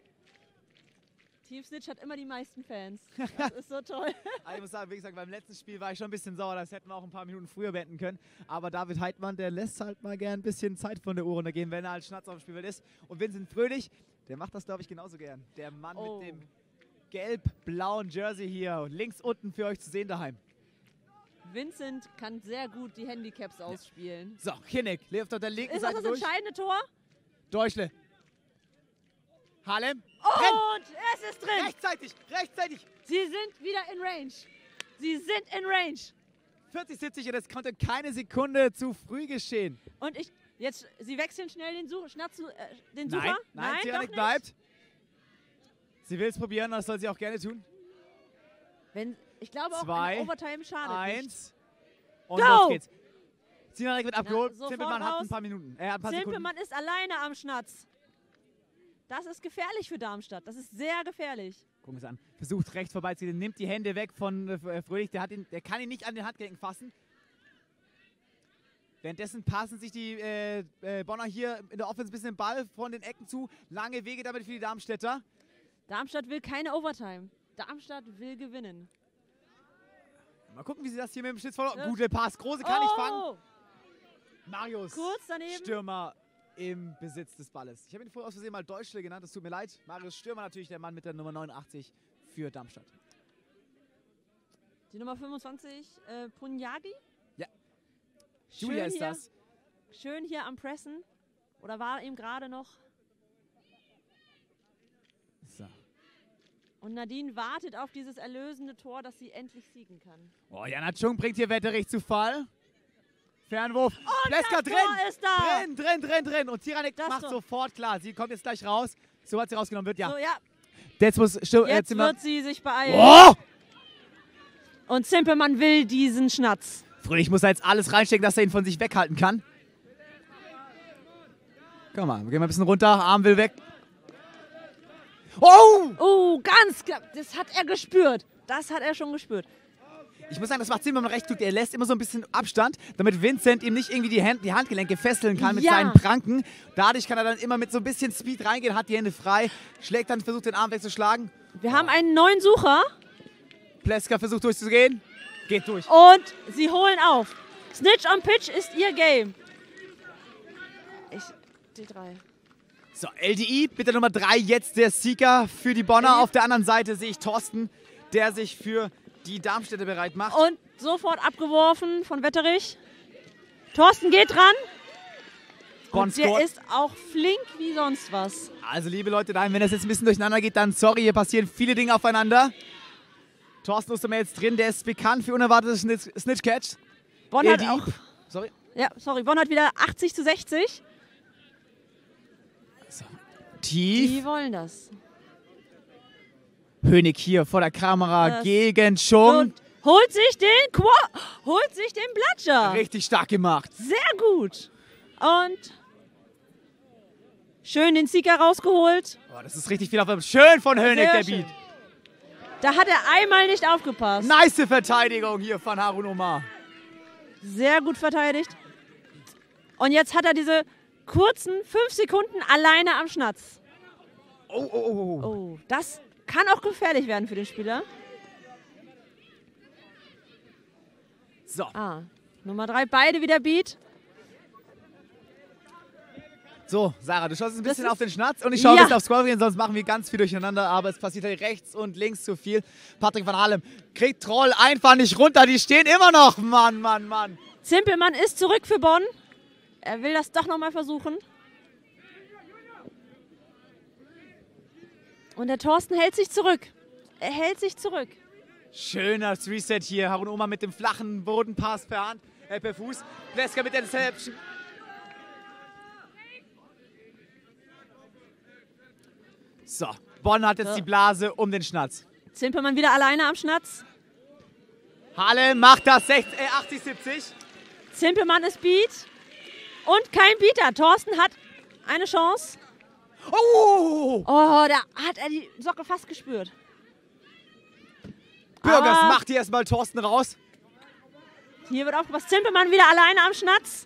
Team Snitch hat immer die meisten Fans. Das ist so toll. Also ich muss sagen, wie gesagt, beim letzten Spiel war ich schon ein bisschen sauer. Das hätten wir auch ein paar Minuten früher beenden können. Aber David Heidmann, der lässt halt mal gern ein bisschen Zeit von der Uhr runtergehen, wenn er als Schnatz auf dem Spielfeld ist. Und Vincent Fröhlich, der macht das, glaube ich, genauso gern. Der Mann Oh. mit dem gelb-blauen Jersey hier. Und links unten für euch zu sehen daheim. Vincent kann sehr gut die Handicaps ausspielen. So, Kinnick läuft auf der linken Ist das Seite das durch. entscheidende Tor? Deutschle. Harlem. Und es ist drin. Rechtzeitig, rechtzeitig. Sie sind wieder in Range. Sie sind in Range. vierzig siebzig und es konnte keine Sekunde zu früh geschehen. Und ich, jetzt, sie wechseln schnell den, Such, Schnatz, äh, den Sucher. Nein, nein, doch Zieranek nicht. bleibt. Sie will es probieren, das soll sie auch gerne tun. Wenn, ich glaube auch, Zwei, ein Overtime schadet nicht. Eins. Und Go! los geht's. Zieranek wird abgeholt. sofort Zimpelmann hat raus. ein paar Minuten. Er hat ein paar Zimpelmann ist alleine am Schnatz. Das ist gefährlich für Darmstadt. Das ist sehr gefährlich. Sekunden. Gucken wir es an. Versucht rechts vorbeizuziehen, nimmt die Hände weg von äh, Fröhlich. Der, hat ihn, der kann ihn nicht an den Handgelenken fassen. Währenddessen passen sich die äh, äh, Bonner hier in der Offense ein bisschen den Ball von den Ecken zu. Lange Wege damit für die Darmstädter. Darmstadt will keine Overtime. Darmstadt will gewinnen. Mal gucken, wie sie das hier mit dem Schlitz voll. Ja. Gute Pass. Große kann nicht fangen. Oh, Marius. kurz daneben. Stürmer im Besitz des Balles. Ich habe ihn vorher aus Versehen mal Deutschle genannt, das tut mir leid. Marius Stürmer natürlich der Mann mit der Nummer neunundachtzig für Darmstadt. Die Nummer fünfundzwanzig, äh, Punyagi. Ja. Schön Julia ist hier, das. Schön hier am Pressen. Oder war ihm gerade noch. So. Und Nadine wartet auf dieses erlösende Tor, dass sie endlich siegen kann. Oh, Jana Chung bringt hier Wetterich zu Fall. Fernwurf. Bleska das drin. Tor ist da. Drin, drin, drin, drin. Und Zieranek Das macht Tor. sofort klar. Sie kommt jetzt gleich raus. So hat sie rausgenommen wird, ja. So, ja. Jetzt muss Stu äh, Jetzt Zimmer. wird sie sich beeilen. Oh! Und Zimpelmann will diesen Schnatz. Fröhlich muss da jetzt alles reinstecken, dass er ihn von sich weghalten kann. Komm mal, wir gehen mal ein bisschen runter. Arm will weg. Oh! Oh, ganz knapp. Das hat er gespürt. Das hat er schon gespürt. Ich muss sagen, das macht Zimmermann recht gut. Er lässt immer so ein bisschen Abstand, damit Vincent ihm nicht irgendwie die, Hand, die Handgelenke fesseln kann mit Ja. seinen Pranken. Dadurch kann er dann immer mit so ein bisschen Speed reingehen, hat die Hände frei, schlägt dann, versucht den Arm wegzuschlagen. Wir haben einen neuen Sucher Pleska versucht durchzugehen, geht durch. und sie holen auf. Snitch on Pitch ist ihr Game. Ich, die drei. So, L D I, bitte Nummer drei, jetzt der Seeker für die Bonner. Mhm. Auf der anderen Seite sehe ich Thorsten, der sich für die Darmstädter bereit macht. Und sofort abgeworfen von Wetterich. Thorsten geht dran. Bonn Und der scored. ist auch flink wie sonst was. Also, liebe Leute, daheim, wenn das jetzt ein bisschen durcheinander geht, dann sorry, hier passieren viele Dinge aufeinander. Thorsten Ostermer jetzt drin, der ist bekannt für unerwartete Snitch- Snitch-Catch. Bonn hat L D I. auch, Sorry. ja, sorry, Bonn hat wieder achtzig zu sechzig. Tief. Die wollen das. Hönig hier vor der Kamera Das- gegen Chung. Und holt sich den Qua holt sich den Blatscher. Richtig stark gemacht. Sehr gut. Und schön den Seeker rausgeholt. Oh, das ist richtig viel auf dem. Schön von Hönig, Sehr der schön. Beat. Da hat er einmal nicht aufgepasst. Nice Verteidigung hier von Harun Omar. Sehr gut verteidigt. Und jetzt hat er diese kurzen fünf Sekunden alleine am Schnatz. Oh, oh, oh, oh. Oh, das kann auch gefährlich werden für den Spieler. So, Ah, Nummer drei, beide wieder Beat. so, Sarah, du schaust ein bisschen ist- auf den Schnatz und ich schaue Ja. ein bisschen aufs Scoring, sonst machen wir ganz viel durcheinander, aber es passiert halt rechts und links zu viel. Patrick van Hallem kriegt Troll einfach nicht runter, die stehen immer noch. Mann, Mann, Mann. Zimpelmann ist zurück für Bonn. Er will das doch nochmal versuchen. Und der Thorsten hält sich zurück. Er hält sich zurück. Schöner Reset hier. Harun Oma mit dem flachen Bodenpass per Hand, äh, per Fuß. Pleska mit der Interception. So, Bonn hat jetzt So. die Blase um den Schnatz. Zimpelmann wieder alleine am Schnatz. Halle macht das sechzig, äh, achtzig siebzig. Zimpelmann ist Beat. Und kein Beater. Thorsten hat eine Chance. Oh! Oh, da hat er die Socke fast gespürt. Bürgers Ah. macht hier erstmal Thorsten raus. Hier wird aufgepasst. Zimpelmann wieder alleine am Schnatz.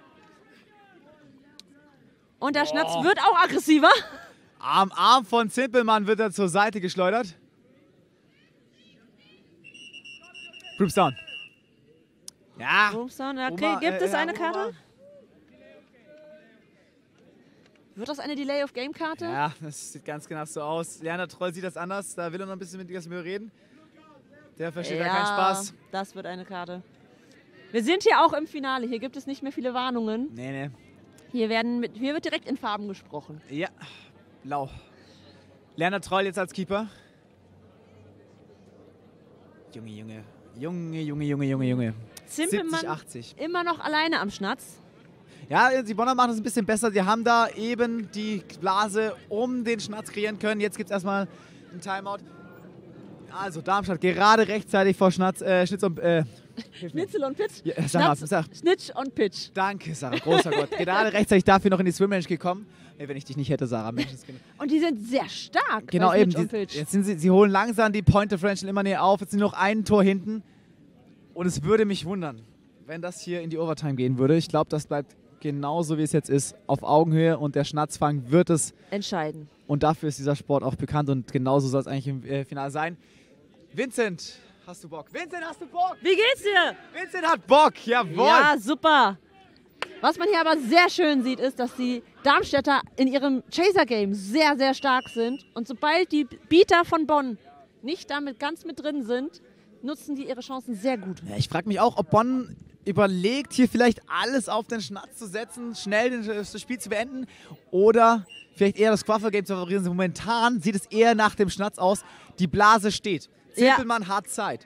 Und der Schnatz Oh. wird auch aggressiver. Am Arm von Zimpelmann wird er zur Seite geschleudert. Groups down. Ja. Rumstone, okay, Oma, gibt äh, es ja, eine Oma. Karte? Wird das eine Delay-of-Game-Karte? Ja, das sieht ganz genau so aus. Lerner Troll sieht das anders. Da will er noch ein bisschen mit mir reden. Der versteht ja keinen Spaß. Das wird eine Karte. Wir sind hier auch im Finale. Hier gibt es nicht mehr viele Warnungen. Nee, nee. Hier, werden mit, hier wird direkt in Farben gesprochen. Ja, blau. Lerner Troll jetzt als Keeper. Junge, Junge. Junge, Junge, Junge, Junge, Junge. Zimpelmann siebzig, achtzig. immer noch alleine am Schnatz. Ja, die Bonner machen das ein bisschen besser. Sie haben da eben die Blase um den Schnatz kreieren können. Jetzt gibt es erstmal einen Timeout. Also Darmstadt gerade rechtzeitig vor Schnatz, äh, Schnitz und... Äh, Schnitzel und Pitch. ja, sag mal, Schnatz, sag. Schnitsch und Pitch. Danke, Sarah, großer Gott. Gerade rechtzeitig dafür noch in die Swimrange gekommen. Ey, wenn ich dich nicht hätte, Sarah. Mensch, das genau. Und die sind sehr stark. Genau, bei eben. Schnitsch und Die, Pitch. jetzt sind sie, sie holen langsam die Point Differential immer näher auf. Jetzt sind noch ein Tor hinten. Und es würde mich wundern, wenn das hier in die Overtime gehen würde. Ich glaube, das bleibt genauso, wie es jetzt ist, auf Augenhöhe. Und der Schnatzfang wird es. Entscheiden. Und dafür ist dieser Sport auch bekannt. Und genauso soll es eigentlich im äh, Finale sein. Vincent, hast du Bock? Vincent, hast du Bock? Wie geht's dir? Vincent hat Bock, jawohl. Ja, super. Was man hier aber sehr schön sieht, ist, dass die Darmstädter in ihrem Chaser-Game sehr, sehr stark sind. Und sobald die Beater von Bonn nicht damit ganz mit drin sind, nutzen die ihre Chancen sehr gut. Ja, ich frage mich auch, ob Bonn überlegt, hier vielleicht alles auf den Schnatz zu setzen, schnell den- das Spiel zu beenden oder vielleicht eher das Quaffle-Game zu favorieren. Momentan sieht es eher nach dem Schnatz aus. Die Blase steht. Ja. Zimpelmann hat Zeit.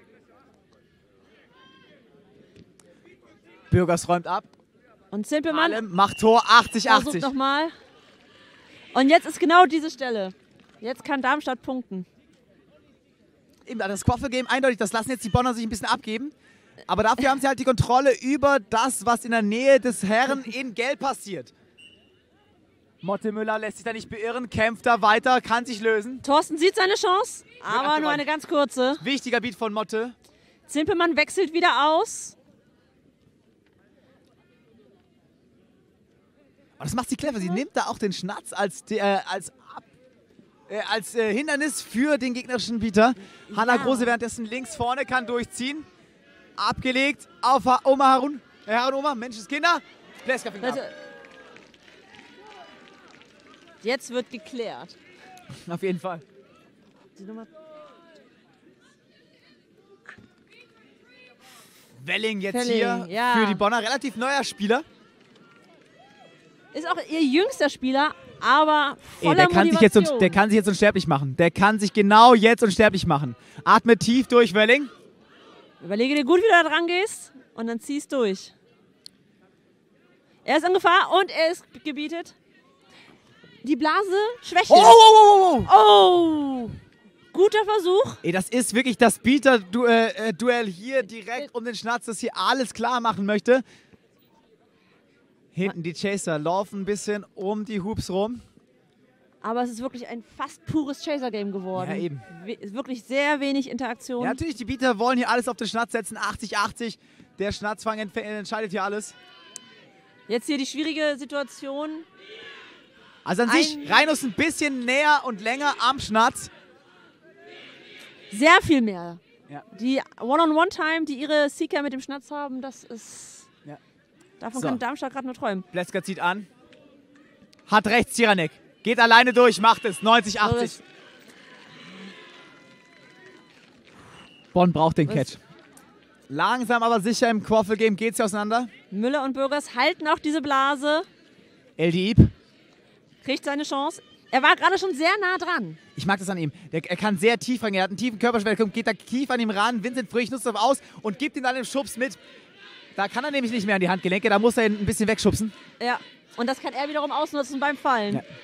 Bürgers räumt ab. Und Zimpelmann Allem macht Tor achtzig versucht achtzig. nochmal. Und jetzt ist genau diese Stelle. Jetzt kann Darmstadt punkten. Eben, das Quaffle-Game eindeutig, das lassen jetzt die Bonner sich ein bisschen abgeben. Aber dafür haben sie halt die Kontrolle über das, was in der Nähe des Herren in Gelb passiert. Motte Müller lässt sich da nicht beirren, kämpft da weiter, kann sich lösen. Thorsten sieht seine Chance, aber nur abgeräumt. eine ganz kurze. Wichtiger Beat von Motte. Zimpelmann wechselt wieder aus. Aber das macht sie clever. Sie nimmt da auch den Schnatz als, äh, als, Ab, äh, als äh, Hindernis für den gegnerischen Beater. Hanna Ja. Große währenddessen links vorne kann durchziehen. Abgelegt auf Ha- Oma Harun. Äh, Harun Oma, Menschenskinder. Pleska fängt ab. Leute, jetzt wird geklärt. Auf jeden Fall. Die Nummer Welling jetzt Welling, hier ja. für die Bonner. Relativ neuer Spieler. ist auch ihr jüngster Spieler, aber Ey, voller der, kann sich jetzt, Motivation. un- der kann sich jetzt unsterblich machen. Der kann sich genau jetzt unsterblich machen. Atme tief durch, Welling. Überlege dir gut, wie du da dran gehst und dann ziehst durch. Er ist in Gefahr und er ist gebietet. Die Blase schwächt. Oh, oh, oh, oh, oh. Oh, guter Versuch. Ey, das ist wirklich das Beater-Duell hier direkt um den Schnatz, das hier alles klar machen möchte. Hinten die Chaser laufen ein bisschen um die Hoops rum. Aber es ist wirklich ein fast pures Chaser-Game geworden. Ja, eben. We ist wirklich sehr wenig Interaktion. Ja, natürlich, die Beater wollen hier alles auf den Schnatz setzen. achtzig achtzig. Der Schnatzfang entf- entscheidet hier alles. Jetzt hier die schwierige Situation. Also an Ein- sich, Rheinus ein bisschen näher und länger am Schnatz. Sehr viel mehr. Ja. Die One-on-One-Time, die ihre Seeker mit dem Schnatz haben, das ist... Ja. Davon So. kann Darmstadt gerade nur träumen. Pleska zieht an. Hat rechts Ziranek. Geht alleine durch, macht es. neunzig achtzig. das- Bonn braucht den Was- Catch. Langsam aber sicher im Quaffle-Game geht es auseinander. Müller und Bürgers halten auch diese Blase. El Dieb. Kriegt seine Chance. Er war gerade schon sehr nah dran. Ich mag das an ihm. Der, er kann sehr tief reingehen. Er hat einen tiefen Körperschwerpunkt, geht da tief an ihm ran. Vincent Fröhlich nutzt das aus und gibt ihm dann den Schubs mit. Da kann er nämlich nicht mehr an die Handgelenke. Da muss er ihn ein bisschen wegschubsen. Ja, und das kann er wiederum ausnutzen beim Fallen. Ja.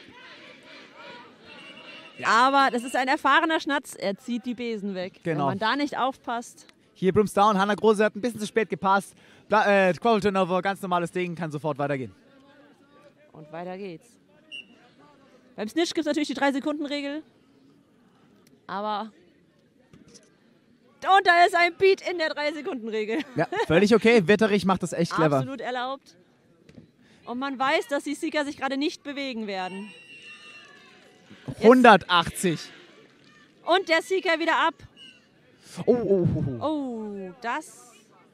Ja. Aber das ist ein erfahrener Schnatz. Er zieht die Besen weg. Genau. Wenn man da nicht aufpasst. Hier Brooms down. Hannah Große hat ein bisschen zu spät gepasst. Äh, Quarrel Turnover, ganz normales Ding, kann sofort weitergehen. Und weiter geht's. Beim Snitch gibt es natürlich die drei Sekunden Regel. Aber. Und da ist ein Beat in der drei Sekunden Regel. Ja, völlig okay. Wetterich macht das echt clever. Absolut erlaubt. Und man weiß, dass die Seeker sich gerade nicht bewegen werden. hundertachtzig. Und der Seeker wieder ab. Oh, oh, oh, oh. Oh, das.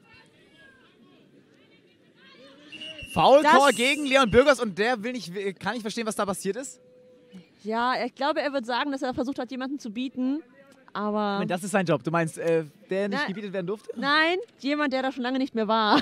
Foulcall Das- gegen Leon Bürgers und der will nicht, kann nicht verstehen, was da passiert ist. Ja, ich glaube, er wird sagen, dass er versucht hat, jemanden zu bieten. Aber. Moment, das ist sein Job. Du meinst, äh, der nicht Na- gebietet werden durfte? Nein, jemand, der da schon lange nicht mehr war.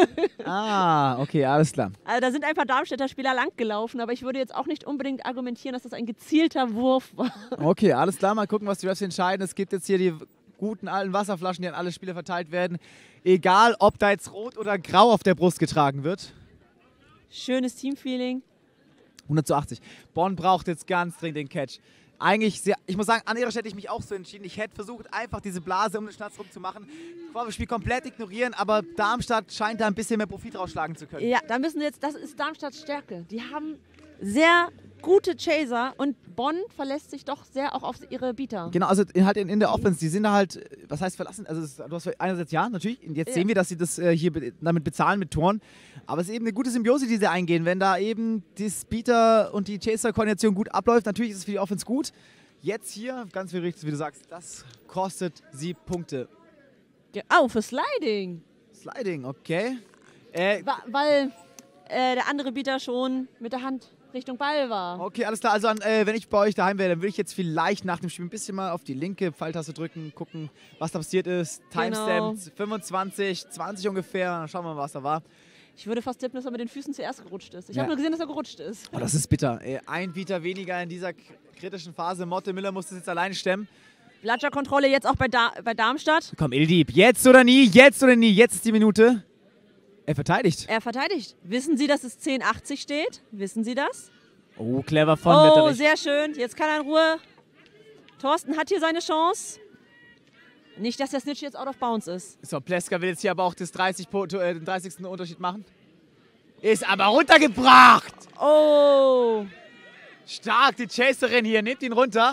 Ah, okay, alles klar. Also da sind ein paar Darmstädter Spieler lang gelaufen, aber ich würde jetzt auch nicht unbedingt argumentieren, dass das ein gezielter Wurf war. Okay, alles klar. Mal gucken, was die Refs entscheiden. Es gibt jetzt hier die guten alten Wasserflaschen, die an alle Spieler verteilt werden. Egal, ob da jetzt rot oder grau auf der Brust getragen wird. Schönes Teamfeeling. hundert zu achtzig. Bonn braucht jetzt ganz dringend den Catch. Eigentlich, sehr, ich muss sagen, an ihrer Stelle hätte ich mich auch so entschieden. Ich hätte versucht, einfach diese Blase um den Schnatz rumzumachen. Vorwärtsspiel komplett ignorieren, aber Darmstadt scheint da ein bisschen mehr Profit rausschlagen zu können. Ja, da müssen jetzt, das ist Darmstadts Stärke. Die haben sehr gute Chaser und Bonn verlässt sich doch sehr auch auf ihre Beater. Genau, also in, halt in, in der Offense, die sind da halt, was heißt verlassen? Also es, du hast einerseits ja, natürlich, und jetzt Ja. sehen wir, dass sie das äh, hier be damit bezahlen mit Toren, aber es ist eben eine gute Symbiose, die sie eingehen, wenn da eben das Beater und die Chaser-Koordination gut abläuft, natürlich ist es für die Offense gut. Jetzt hier, ganz wie richtig, wie du sagst, das kostet sie Punkte. Ge- Oh, für Sliding. Sliding, okay. Äh, Wa- weil äh, der andere Beater schon mit der Hand Richtung Ball war. Okay, alles klar. Also an, äh, wenn ich bei euch daheim wäre, dann würde ich jetzt vielleicht nach dem Spiel ein bisschen mal auf die linke Pfeiltaste drücken, gucken, was da passiert ist. Genau. Timestamp fünfundzwanzig, zwanzig ungefähr. Dann schauen wir mal, was da war. Ich würde fast tippen, dass er mit den Füßen zuerst gerutscht ist. Ich Ja. habe nur gesehen, dass er gerutscht ist. Oh, das ist bitter. Äh, ein Beater weniger in dieser k- kritischen Phase. Motte Miller muss das jetzt alleine stemmen. Blatscher-Kontrolle jetzt auch bei, da bei Darmstadt. Komm, Ildieb, jetzt oder nie, jetzt oder nie. Jetzt ist die Minute. Er verteidigt. Er verteidigt. Wissen Sie, dass es zehn achtzig steht? Wissen Sie das? Oh, clever von Oh, Wetterich. sehr schön. Jetzt kann er in Ruhe. Thorsten hat hier seine Chance. Nicht, dass der Snitch jetzt out of bounds ist. So, Pleska will jetzt hier aber auch das dreißig, Po- äh, den dreißigsten Unterschied machen. Ist aber runtergebracht. Oh. Stark, die Chaserin hier, nimmt ihn runter.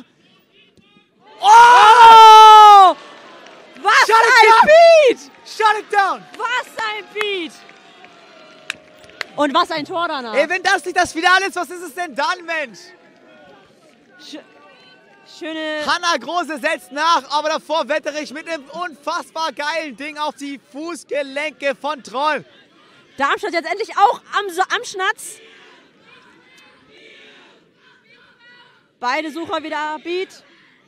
Oh! Was Shut ein it down! Beat! Shut it down! Was ein Beat! Und was ein Tor danach. Ey, wenn das nicht das Finale ist, was ist es denn dann, Mensch? Sch schöne... Hannah Große setzt nach, aber davor Wetterich mit einem unfassbar geilen Ding auf die Fußgelenke von Troll. Darmstadt jetzt endlich auch am, So- am Schnatz. Beide Sucher wieder Beat.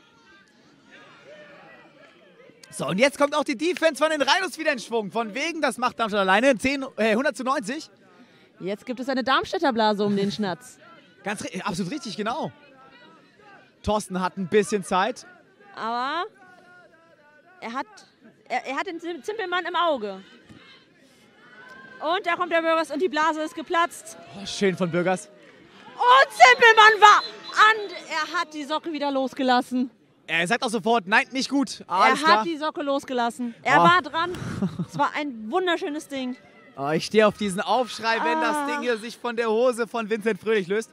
So, und jetzt kommt auch die Defense von den Rhinos wieder in Schwung. Von wegen, das macht Darmstadt alleine. zehn, äh, hundert zu neunzig. Jetzt gibt es eine Darmstädter Blase um den Schnatz. Ganz ri- absolut richtig, genau. Thorsten hat ein bisschen Zeit. Aber er hat, er, er hat den Zim- Zimpelmann im Auge. Und da kommt der Bürgers und die Blase ist geplatzt. Oh, schön von Bürgers. Und Zimpelmann war an. Er hat die Socke wieder losgelassen. Er sagt auch sofort, nein, nicht gut. Alles er hat klar. die Socke losgelassen. Er Oh. war dran. Es war ein wunderschönes Ding. Oh, ich stehe auf diesen Aufschrei, wenn Ah. das Ding hier sich von der Hose von Vincent Fröhlich löst.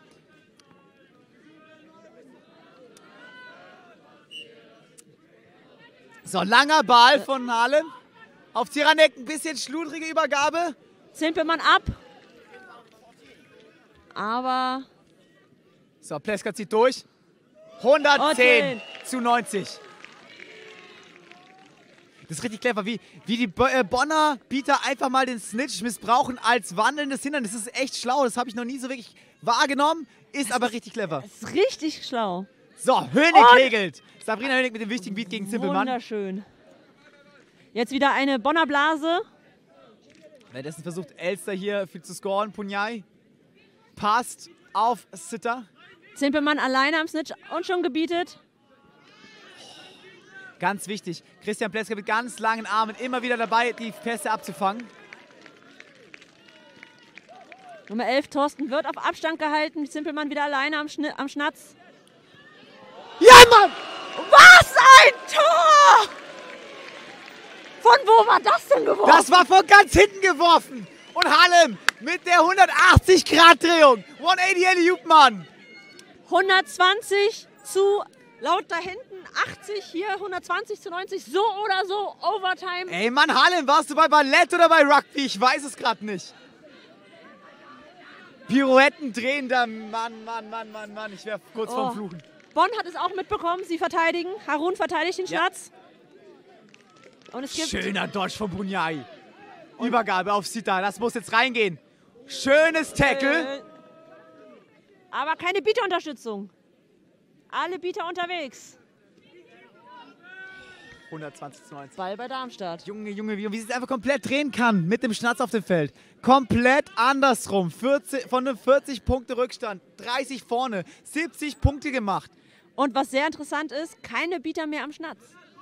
So, langer Ball von Harlem. Auf Ziranek ein bisschen schludrige Übergabe. Zimpelmann ab. Aber So, Pleska zieht durch. hundertzehn zu neunzig. Das ist richtig clever, wie, wie die Bo äh, Bonner Beater einfach mal den Snitch missbrauchen als wandelndes Hindernis. Das ist echt schlau, das habe ich noch nie so wirklich wahrgenommen, ist aber richtig clever. es ist richtig schlau. So, Hönig Und- regelt. Sabrina Hönig mit dem wichtigen Beat gegen Zimpelmann. Wunderschön. Jetzt wieder eine Bonner Blase. Währenddessen versucht Elster hier viel zu scoren. Punyai passt auf Sitter. Zimpelmann alleine am Snitch und schon gebietet. Ganz wichtig. Christian Pleska mit ganz langen Armen immer wieder dabei, die Pässe abzufangen. Nummer elf, Thorsten, wird auf Abstand gehalten. Simpelmann wieder alleine am, Schni am Schnatz. Ja, Mann! Was ein Tor! Von wo war das denn geworfen? Das war von ganz hinten geworfen. Und Hallem mit der hundertachtzig Grad Drehung. hundertachtzig Alley-Oop, Mann. hundertzwanzig zu, laut da hinten, achtzig, hier hundertzwanzig zu neunzig. So oder so, Overtime. Ey, Mann, Hallem, warst du bei Ballett oder bei Rugby? Ich weiß es gerade nicht. Pirouetten drehen da. Mann, Mann, Mann, Mann, Mann. Ich wäre kurz Oh. vorm Fluchen. Bonn hat es auch mitbekommen, sie verteidigen. Harun verteidigt den Ja. Schnatz. Und es gibt Schöner Dodge von Bunyai. Übergabe auf Sita. Das muss jetzt reingehen. Schönes Tackle. Äh, aber keine Bieterunterstützung. Alle Bieter unterwegs. hundertzwanzig zu neunzig. Ball bei Darmstadt. Junge, Junge, wie, wie sie es einfach komplett drehen kann mit dem Schnatz auf dem Feld. Komplett andersrum. vierzig, von einem vierzig Punkte Rückstand, dreißig vorne, siebzig Punkte gemacht. Und was sehr interessant ist, keine Bieter mehr am Schnatz.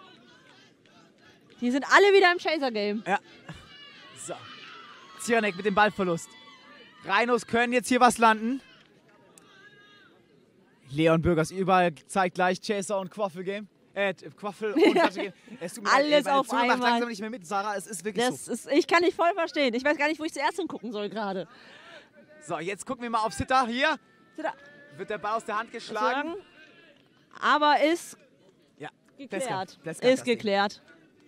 Die sind alle wieder im Chaser-Game. Ja. So. Ziranek mit dem Ballverlust. Rhinos können jetzt hier was landen. Leon Bürgers überall zeigt gleich Chaser und Quaffel-Game. Äh, Quaffel und Quaffel-Game. Es tut mir Alles leid, ey, meine auf Zunge macht einmal. langsam nicht mehr mit, Sarah. Es ist wirklich Das so. ist, ich kann nicht voll verstehen. Ich weiß gar nicht, wo ich zuerst hingucken soll gerade. So, jetzt gucken wir mal auf Sitter. Hier Sitter. wird der Ball aus der Hand geschlagen. Sagen. Aber ist Ja, geklärt. Pleska, Pleska hat Ist das Ding. geklärt.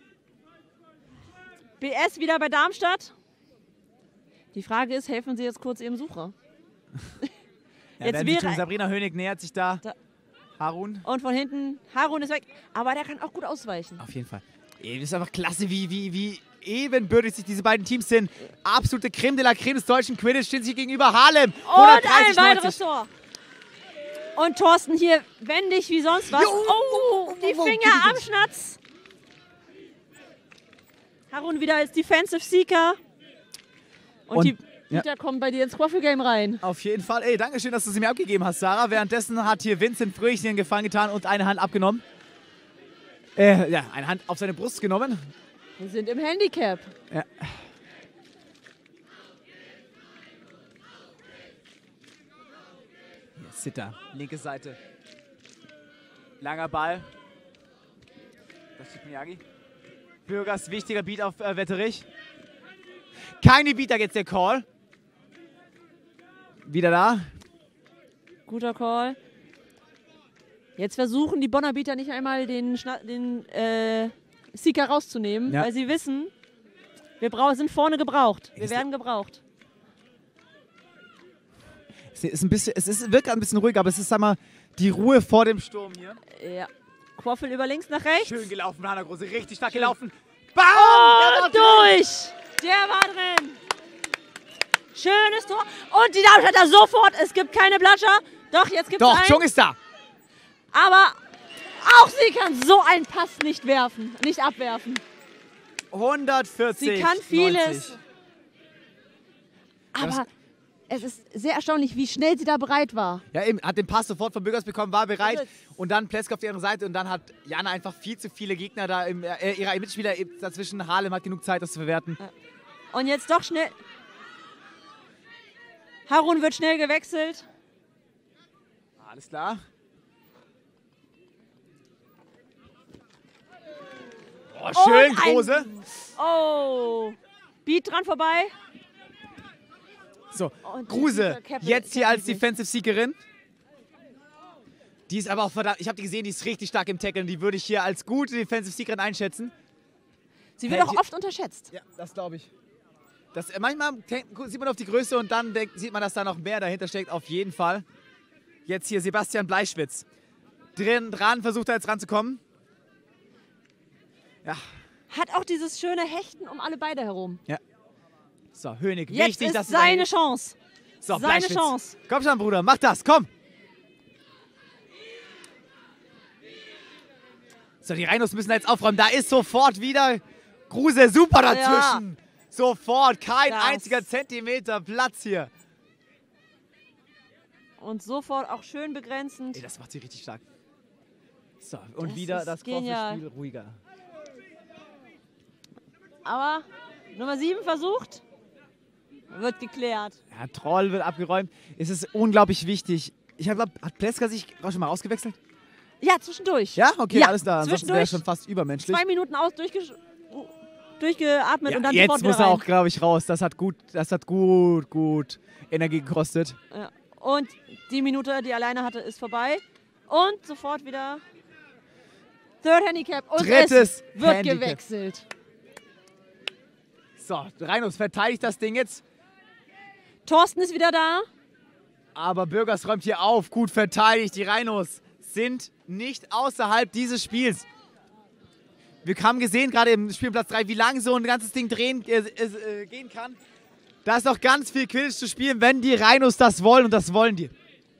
B S wieder bei Darmstadt. Die Frage ist, helfen Sie jetzt kurz Ihrem Sucher? Ja, Jetzt werden Sie wäre- tun. Sabrina Hönig nähert sich da. Da- Harun. Und von hinten, Harun ist weg. Aber der kann auch gut ausweichen. Auf jeden Fall. Ey, das ist einfach klasse, wie, wie, wie ebenbürtig sich diese beiden Teams sind. Absolute Creme de la Creme des deutschen Quidditch stehen sich gegenüber Harlem. Und ein hundertdreißig weiteres neunzig. Tor. Und Thorsten hier wendig wie sonst was. Jo, Oh, oh, die oh, oh, Finger bitte, am bitte. Schnatz. Harun wieder als Defensive Seeker. Und, Und- die ja. Peter kommen bei dir ins Quaffel-Game rein. Auf jeden Fall. Ey, danke schön, dass du sie mir abgegeben hast, Sarah. Währenddessen hat hier Vincent Fröhlich den Gefallen getan und eine Hand abgenommen. Äh, ja, eine Hand auf seine Brust genommen. Wir sind im Handicap. Ja. Hier, Sitter, linke Seite. Langer Ball. Das steht Miyagi. Bürgers wichtiger Beat auf äh, Wetterich. Keine Beat, da geht's der Call. Wieder da. Guter Call. Jetzt versuchen die Bonner Bieter nicht einmal den, Schna den äh, Seeker rauszunehmen, Ja. weil sie wissen, wir brau- sind vorne gebraucht. Wir Ist- werden gebraucht. Es ist ein bisschen, es ist, wirkt ein bisschen ruhig, aber es ist, sag mal, die Ruhe vor dem Sturm hier. Ja. Quaffel über links nach rechts. Schön gelaufen, Hanna Große, richtig stark gelaufen. Bam! Und Der war drin. durch! Der war drin. Schönes Tor. Und die Darmstädter sofort. Es gibt keine Blatscher. Doch, jetzt gibt es Doch, einen. Chung ist da. Aber auch sie kann so einen Pass nicht werfen, nicht abwerfen. hundertvierzig. Sie kann vieles. neunzig. Aber es ist sehr erstaunlich, wie schnell sie da bereit war. Ja, eben, hat den Pass sofort von Bürgers bekommen, war bereit. Gut. Und dann Pleska auf ihrer Seite. Und dann hat Jana einfach viel zu viele Gegner da, im, äh, ihrer Mitspieler eben dazwischen. Harlem hat genug Zeit, das zu verwerten. Und jetzt doch schnell. Harun wird schnell gewechselt. Alles klar. Oh, schön, Und ein- Große. Oh. Beat dran vorbei. So, Und Gruse, die Kappe- jetzt hier als Kappe- Defensive Seekerin. Die ist aber auch verdammt, ich habe die gesehen, die ist richtig stark im Tackeln. Die würde ich hier als gute Defensive Seekerin einschätzen. Sie wird Hey, auch die- oft unterschätzt. Ja, das glaube ich. Das, äh, manchmal denk- sieht man auf die Größe und dann denkt, sieht man, dass da noch mehr dahinter steckt. Auf jeden Fall. Jetzt hier Sebastian Bleischwitz. Drin, dran, versucht er jetzt ranzukommen. Ja, Hat auch dieses schöne Hechten um alle beide herum. so, Hönig. Jetzt Wichtig, ist dass es seine reingeht. Chance. So, seine Bleischwitz. Chance. Komm schon, Bruder, mach das, komm. So, die Rhinos müssen jetzt aufräumen. Da ist sofort wieder Gruse super dazwischen. Sofort, kein Das- einziger Zentimeter Platz hier. Und sofort auch schön begrenzend. Ey, das macht sie richtig stark. So, und Das wieder ist das genial. Kofferspiel ruhiger. Aber Nummer sieben versucht. Wird geklärt. Ja, Troll wird abgeräumt. Es ist unglaublich wichtig. Ich glaube, hat Pleska sich schon mal ausgewechselt? Ja, zwischendurch. Ja? Okay, Ja, alles klar. Ansonsten wäre er schon fast übermenschlich. Zwei Minuten aus, durchge durchgeatmet Ja, und dann jetzt sofort wieder muss er rein. auch, glaube ich, raus. Das hat gut, das hat gut, gut Energie gekostet. Ja. Und die Minute, die er alleine hatte, ist vorbei. Und sofort wieder Third Handicap. Und Drittes es wird Handicap. gewechselt. So, Reinus verteidigt das Ding jetzt. Thorsten ist wieder da. Aber Bürgers räumt hier auf. Gut verteidigt. Die Rhinos sind nicht außerhalb dieses Spiels. Wir haben gesehen, gerade im Spielplatz drei, wie lange so ein ganzes Ding drehen äh, äh, gehen kann. Da ist noch ganz viel Quidditch zu spielen, wenn die Rhinos das wollen. Und das wollen die.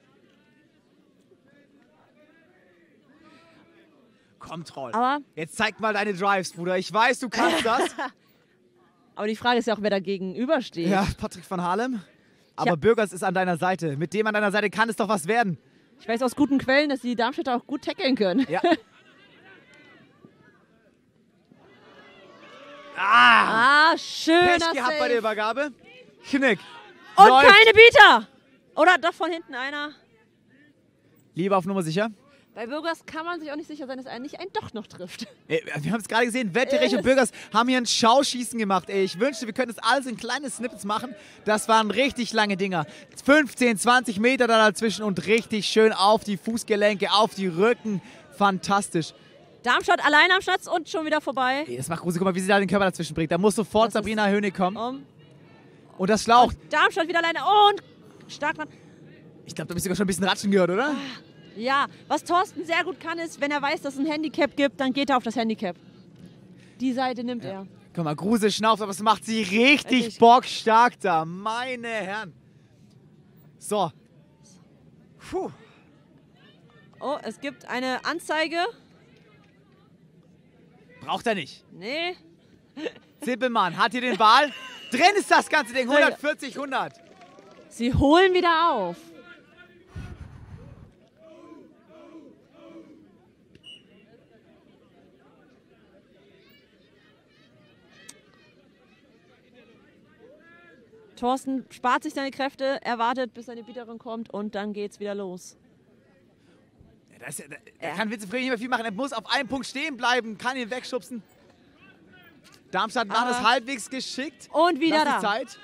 Komm, Troll. Aber, Jetzt zeig mal deine Drives, Bruder. Ich weiß, du kannst das. aber die Frage ist ja auch, wer da gegenübersteht. Ja, Patrick van Harlem. Aber Ja. Bürgers ist an deiner Seite. Mit dem an deiner Seite kann es doch was werden. Ich weiß aus guten Quellen, dass die Darmstädter auch gut tackeln können. Ja. ah! Ah, schöner Pech gehabt bei der Save. Übergabe. Knick. Und Läuft. keine Bieter. Oder doch von hinten einer. Lieber auf Nummer sicher. Bei Bürgers kann man sich auch nicht sicher sein, dass einer nicht einen doch noch trifft. Ey, wir haben es gerade gesehen, Wetterich und Bürgers haben hier ein Schauschießen gemacht. Ey, ich wünschte, wir könnten das alles in kleine Snippets machen. Das waren richtig lange Dinger. fünfzehn, zwanzig Meter da dazwischen und richtig schön auf die Fußgelenke, auf die Rücken. Fantastisch. Darmstadt allein am Platz und schon wieder vorbei. Ey, das macht Grusel. Guck mal, wie sie da den Körper dazwischen bringt. Da muss sofort Das ist- Sabrina Hönig kommen. Um. Und das schlaucht. Darmstadt wieder alleine und stark dran. Ich glaube, da habe ich sogar schon ein bisschen Ratschen gehört, oder? Ja, was Thorsten sehr gut kann, ist, wenn er weiß, dass es ein Handicap gibt, dann geht er auf das Handicap. Die Seite nimmt er. Guck mal, Grusel schnauft, aber das macht sie richtig Richtig. bockstark da. Meine Herren. So. Puh. Oh, es gibt eine Anzeige. Braucht er nicht. Nee. Zippelmann hat hier den Ball. Drin ist das ganze Ding. hundertvierzig, hundert. Sie holen wieder auf. Thorsten spart sich seine Kräfte, er wartet, bis seine Bieterin kommt und dann geht's wieder los. Da ist, ja- da, er kann Vincent Frey nicht mehr viel machen. Er muss auf einem Punkt stehen bleiben, kann ihn wegschubsen. Darmstadt macht es Aber- halbwegs geschickt. Und wieder Lass die da. Zeit.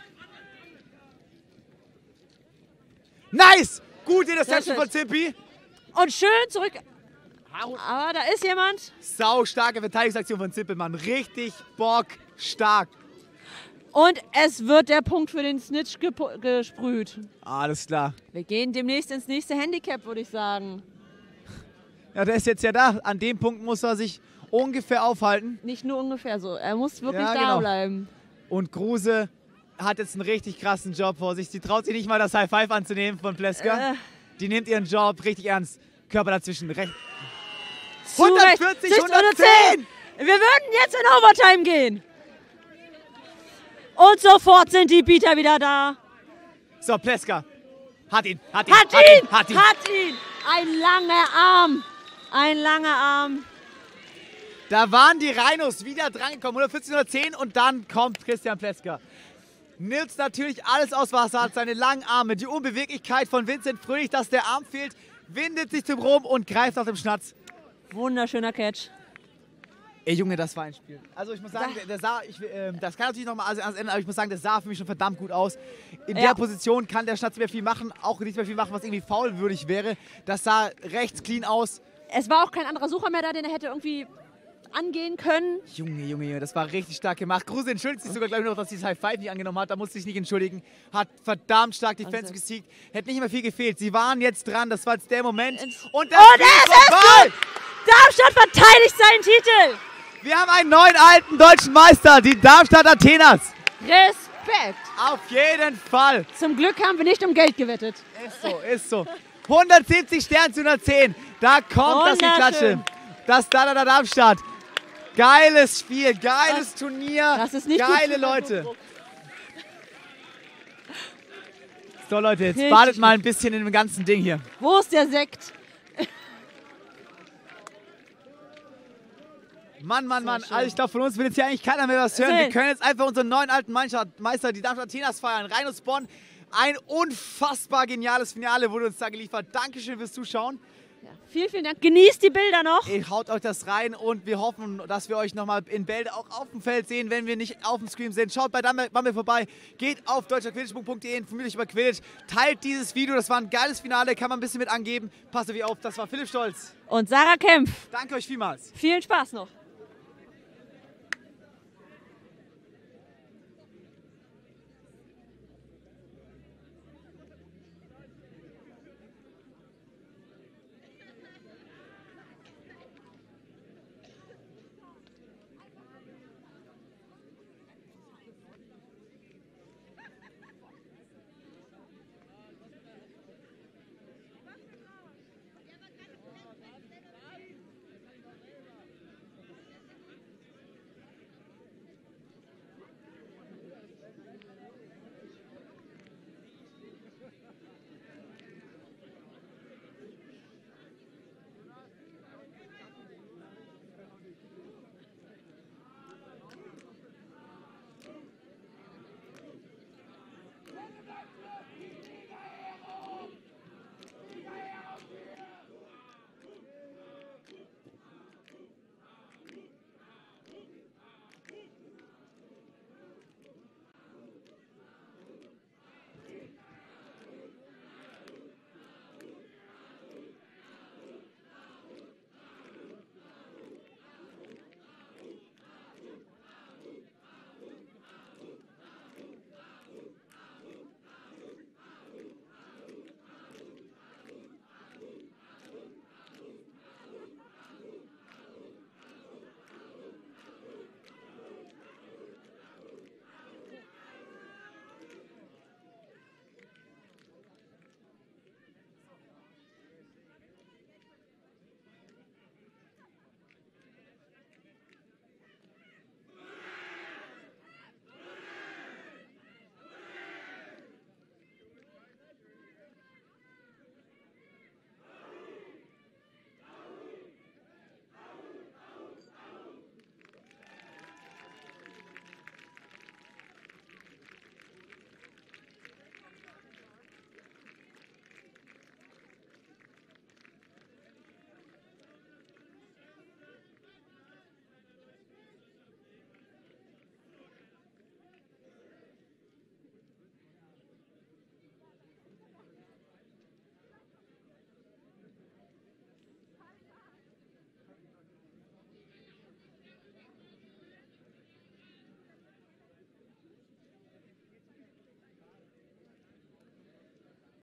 Nice! Gute Interception Sehr von Zimpi. Und schön zurück. Aber da ist jemand. Sau starke Verteidigungsaktion von Zippelmann. Richtig bockstark. Und es wird der Punkt für den Snitch gepo- gesprüht. Alles klar. Wir gehen demnächst ins nächste Handicap, würde ich sagen. Ja, der ist jetzt ja da. An dem Punkt muss er sich ungefähr aufhalten. Nicht nur ungefähr so. Er muss wirklich Ja, da genau. bleiben. Und Kruse hat jetzt einen richtig krassen Job vor sich. Sie traut sich nicht mal das High Five anzunehmen von Pleska. Äh. Die nimmt ihren Job richtig ernst. Körper dazwischen. Recht. Zu Recht. hundertvierzig, Sicht hundertzehn! Wir würden jetzt in Overtime gehen. Und sofort sind die Bieter wieder da. So, Pleska. Hat ihn, hat ihn, Hat ihn! hat ihn. Hat ihn! Ein langer Arm. Ein langer Arm. Da waren die Rhinos wieder drangekommen. hundertvierzig, hundertzehn und dann kommt Christian Pleska. Nutzt natürlich alles aus, was er hat. Seine langen Arme, die Unbeweglichkeit von Vincent Fröhlich, dass der Arm fehlt, windet sich zum Rum und greift auf dem Schnatz. Wunderschöner Catch. Ey Junge, das war ein Spiel. Also ich muss sagen, der, der sah, ich, äh, das kann natürlich nochmal alles ändern, aber ich muss sagen, der sah für mich schon verdammt gut aus. In Ja. der Position kann der Schnatz nicht mehr viel machen, auch nicht mehr viel machen, was irgendwie foulwürdig wäre. Das sah rechts clean aus. Es war auch kein anderer Sucher mehr da, den er hätte irgendwie angehen können. Junge, Junge, Junge, das war richtig stark gemacht. Kruse entschuldigt sich sogar gleich noch, dass dieses High Five nicht angenommen hat. Da musste sich nicht entschuldigen. Hat verdammt stark die Fans Wahnsinn. gesiegt. Hätte nicht mehr viel gefehlt. Sie waren jetzt dran. Das war jetzt der Moment. Und Und das Und Spiel es ist ist vorbei. Darmstadt verteidigt seinen Titel. Wir haben einen neuen alten deutschen Meister, die Darmstadt Athenas. Respekt. Auf jeden Fall. Zum Glück haben wir nicht um Geld gewettet. Ist so, ist so. hundertsiebzig Stern zu hundertzehn. Da kommt das Geklatsche. Wunderschön. Das da da Darmstadt. Geiles Spiel, geiles Turnier, Das ist nicht geile gut. Leute. So Leute, jetzt Richtig badet mal ein bisschen in dem ganzen Ding hier. Wo ist der Sekt? Mann, Mann, Mann. schön. Also ich glaube, von uns will jetzt hier eigentlich keiner mehr was hören. Wir Erzähl. können jetzt einfach unseren neuen alten Meister, Meister die Darmstadt Athenas feiern. Rheinus Bonn. Ein unfassbar geniales Finale wurde uns da geliefert. Dankeschön fürs Zuschauen. Ja. Vielen, vielen Dank. Genießt die Bilder noch. Ihr haut euch das rein und wir hoffen, dass wir euch nochmal in Bälde auch auf dem Feld sehen, wenn wir nicht auf dem Stream sind. Schaut bei Bamble vorbei, geht auf deutscher quidditch punkt de, informiert euch über Quidditch, teilt dieses Video, das war ein geiles Finale, kann man ein bisschen mit angeben. Passt auf, das war Philipp Stolz. Und Sarah Kempf. Danke euch vielmals. Viel Spaß noch.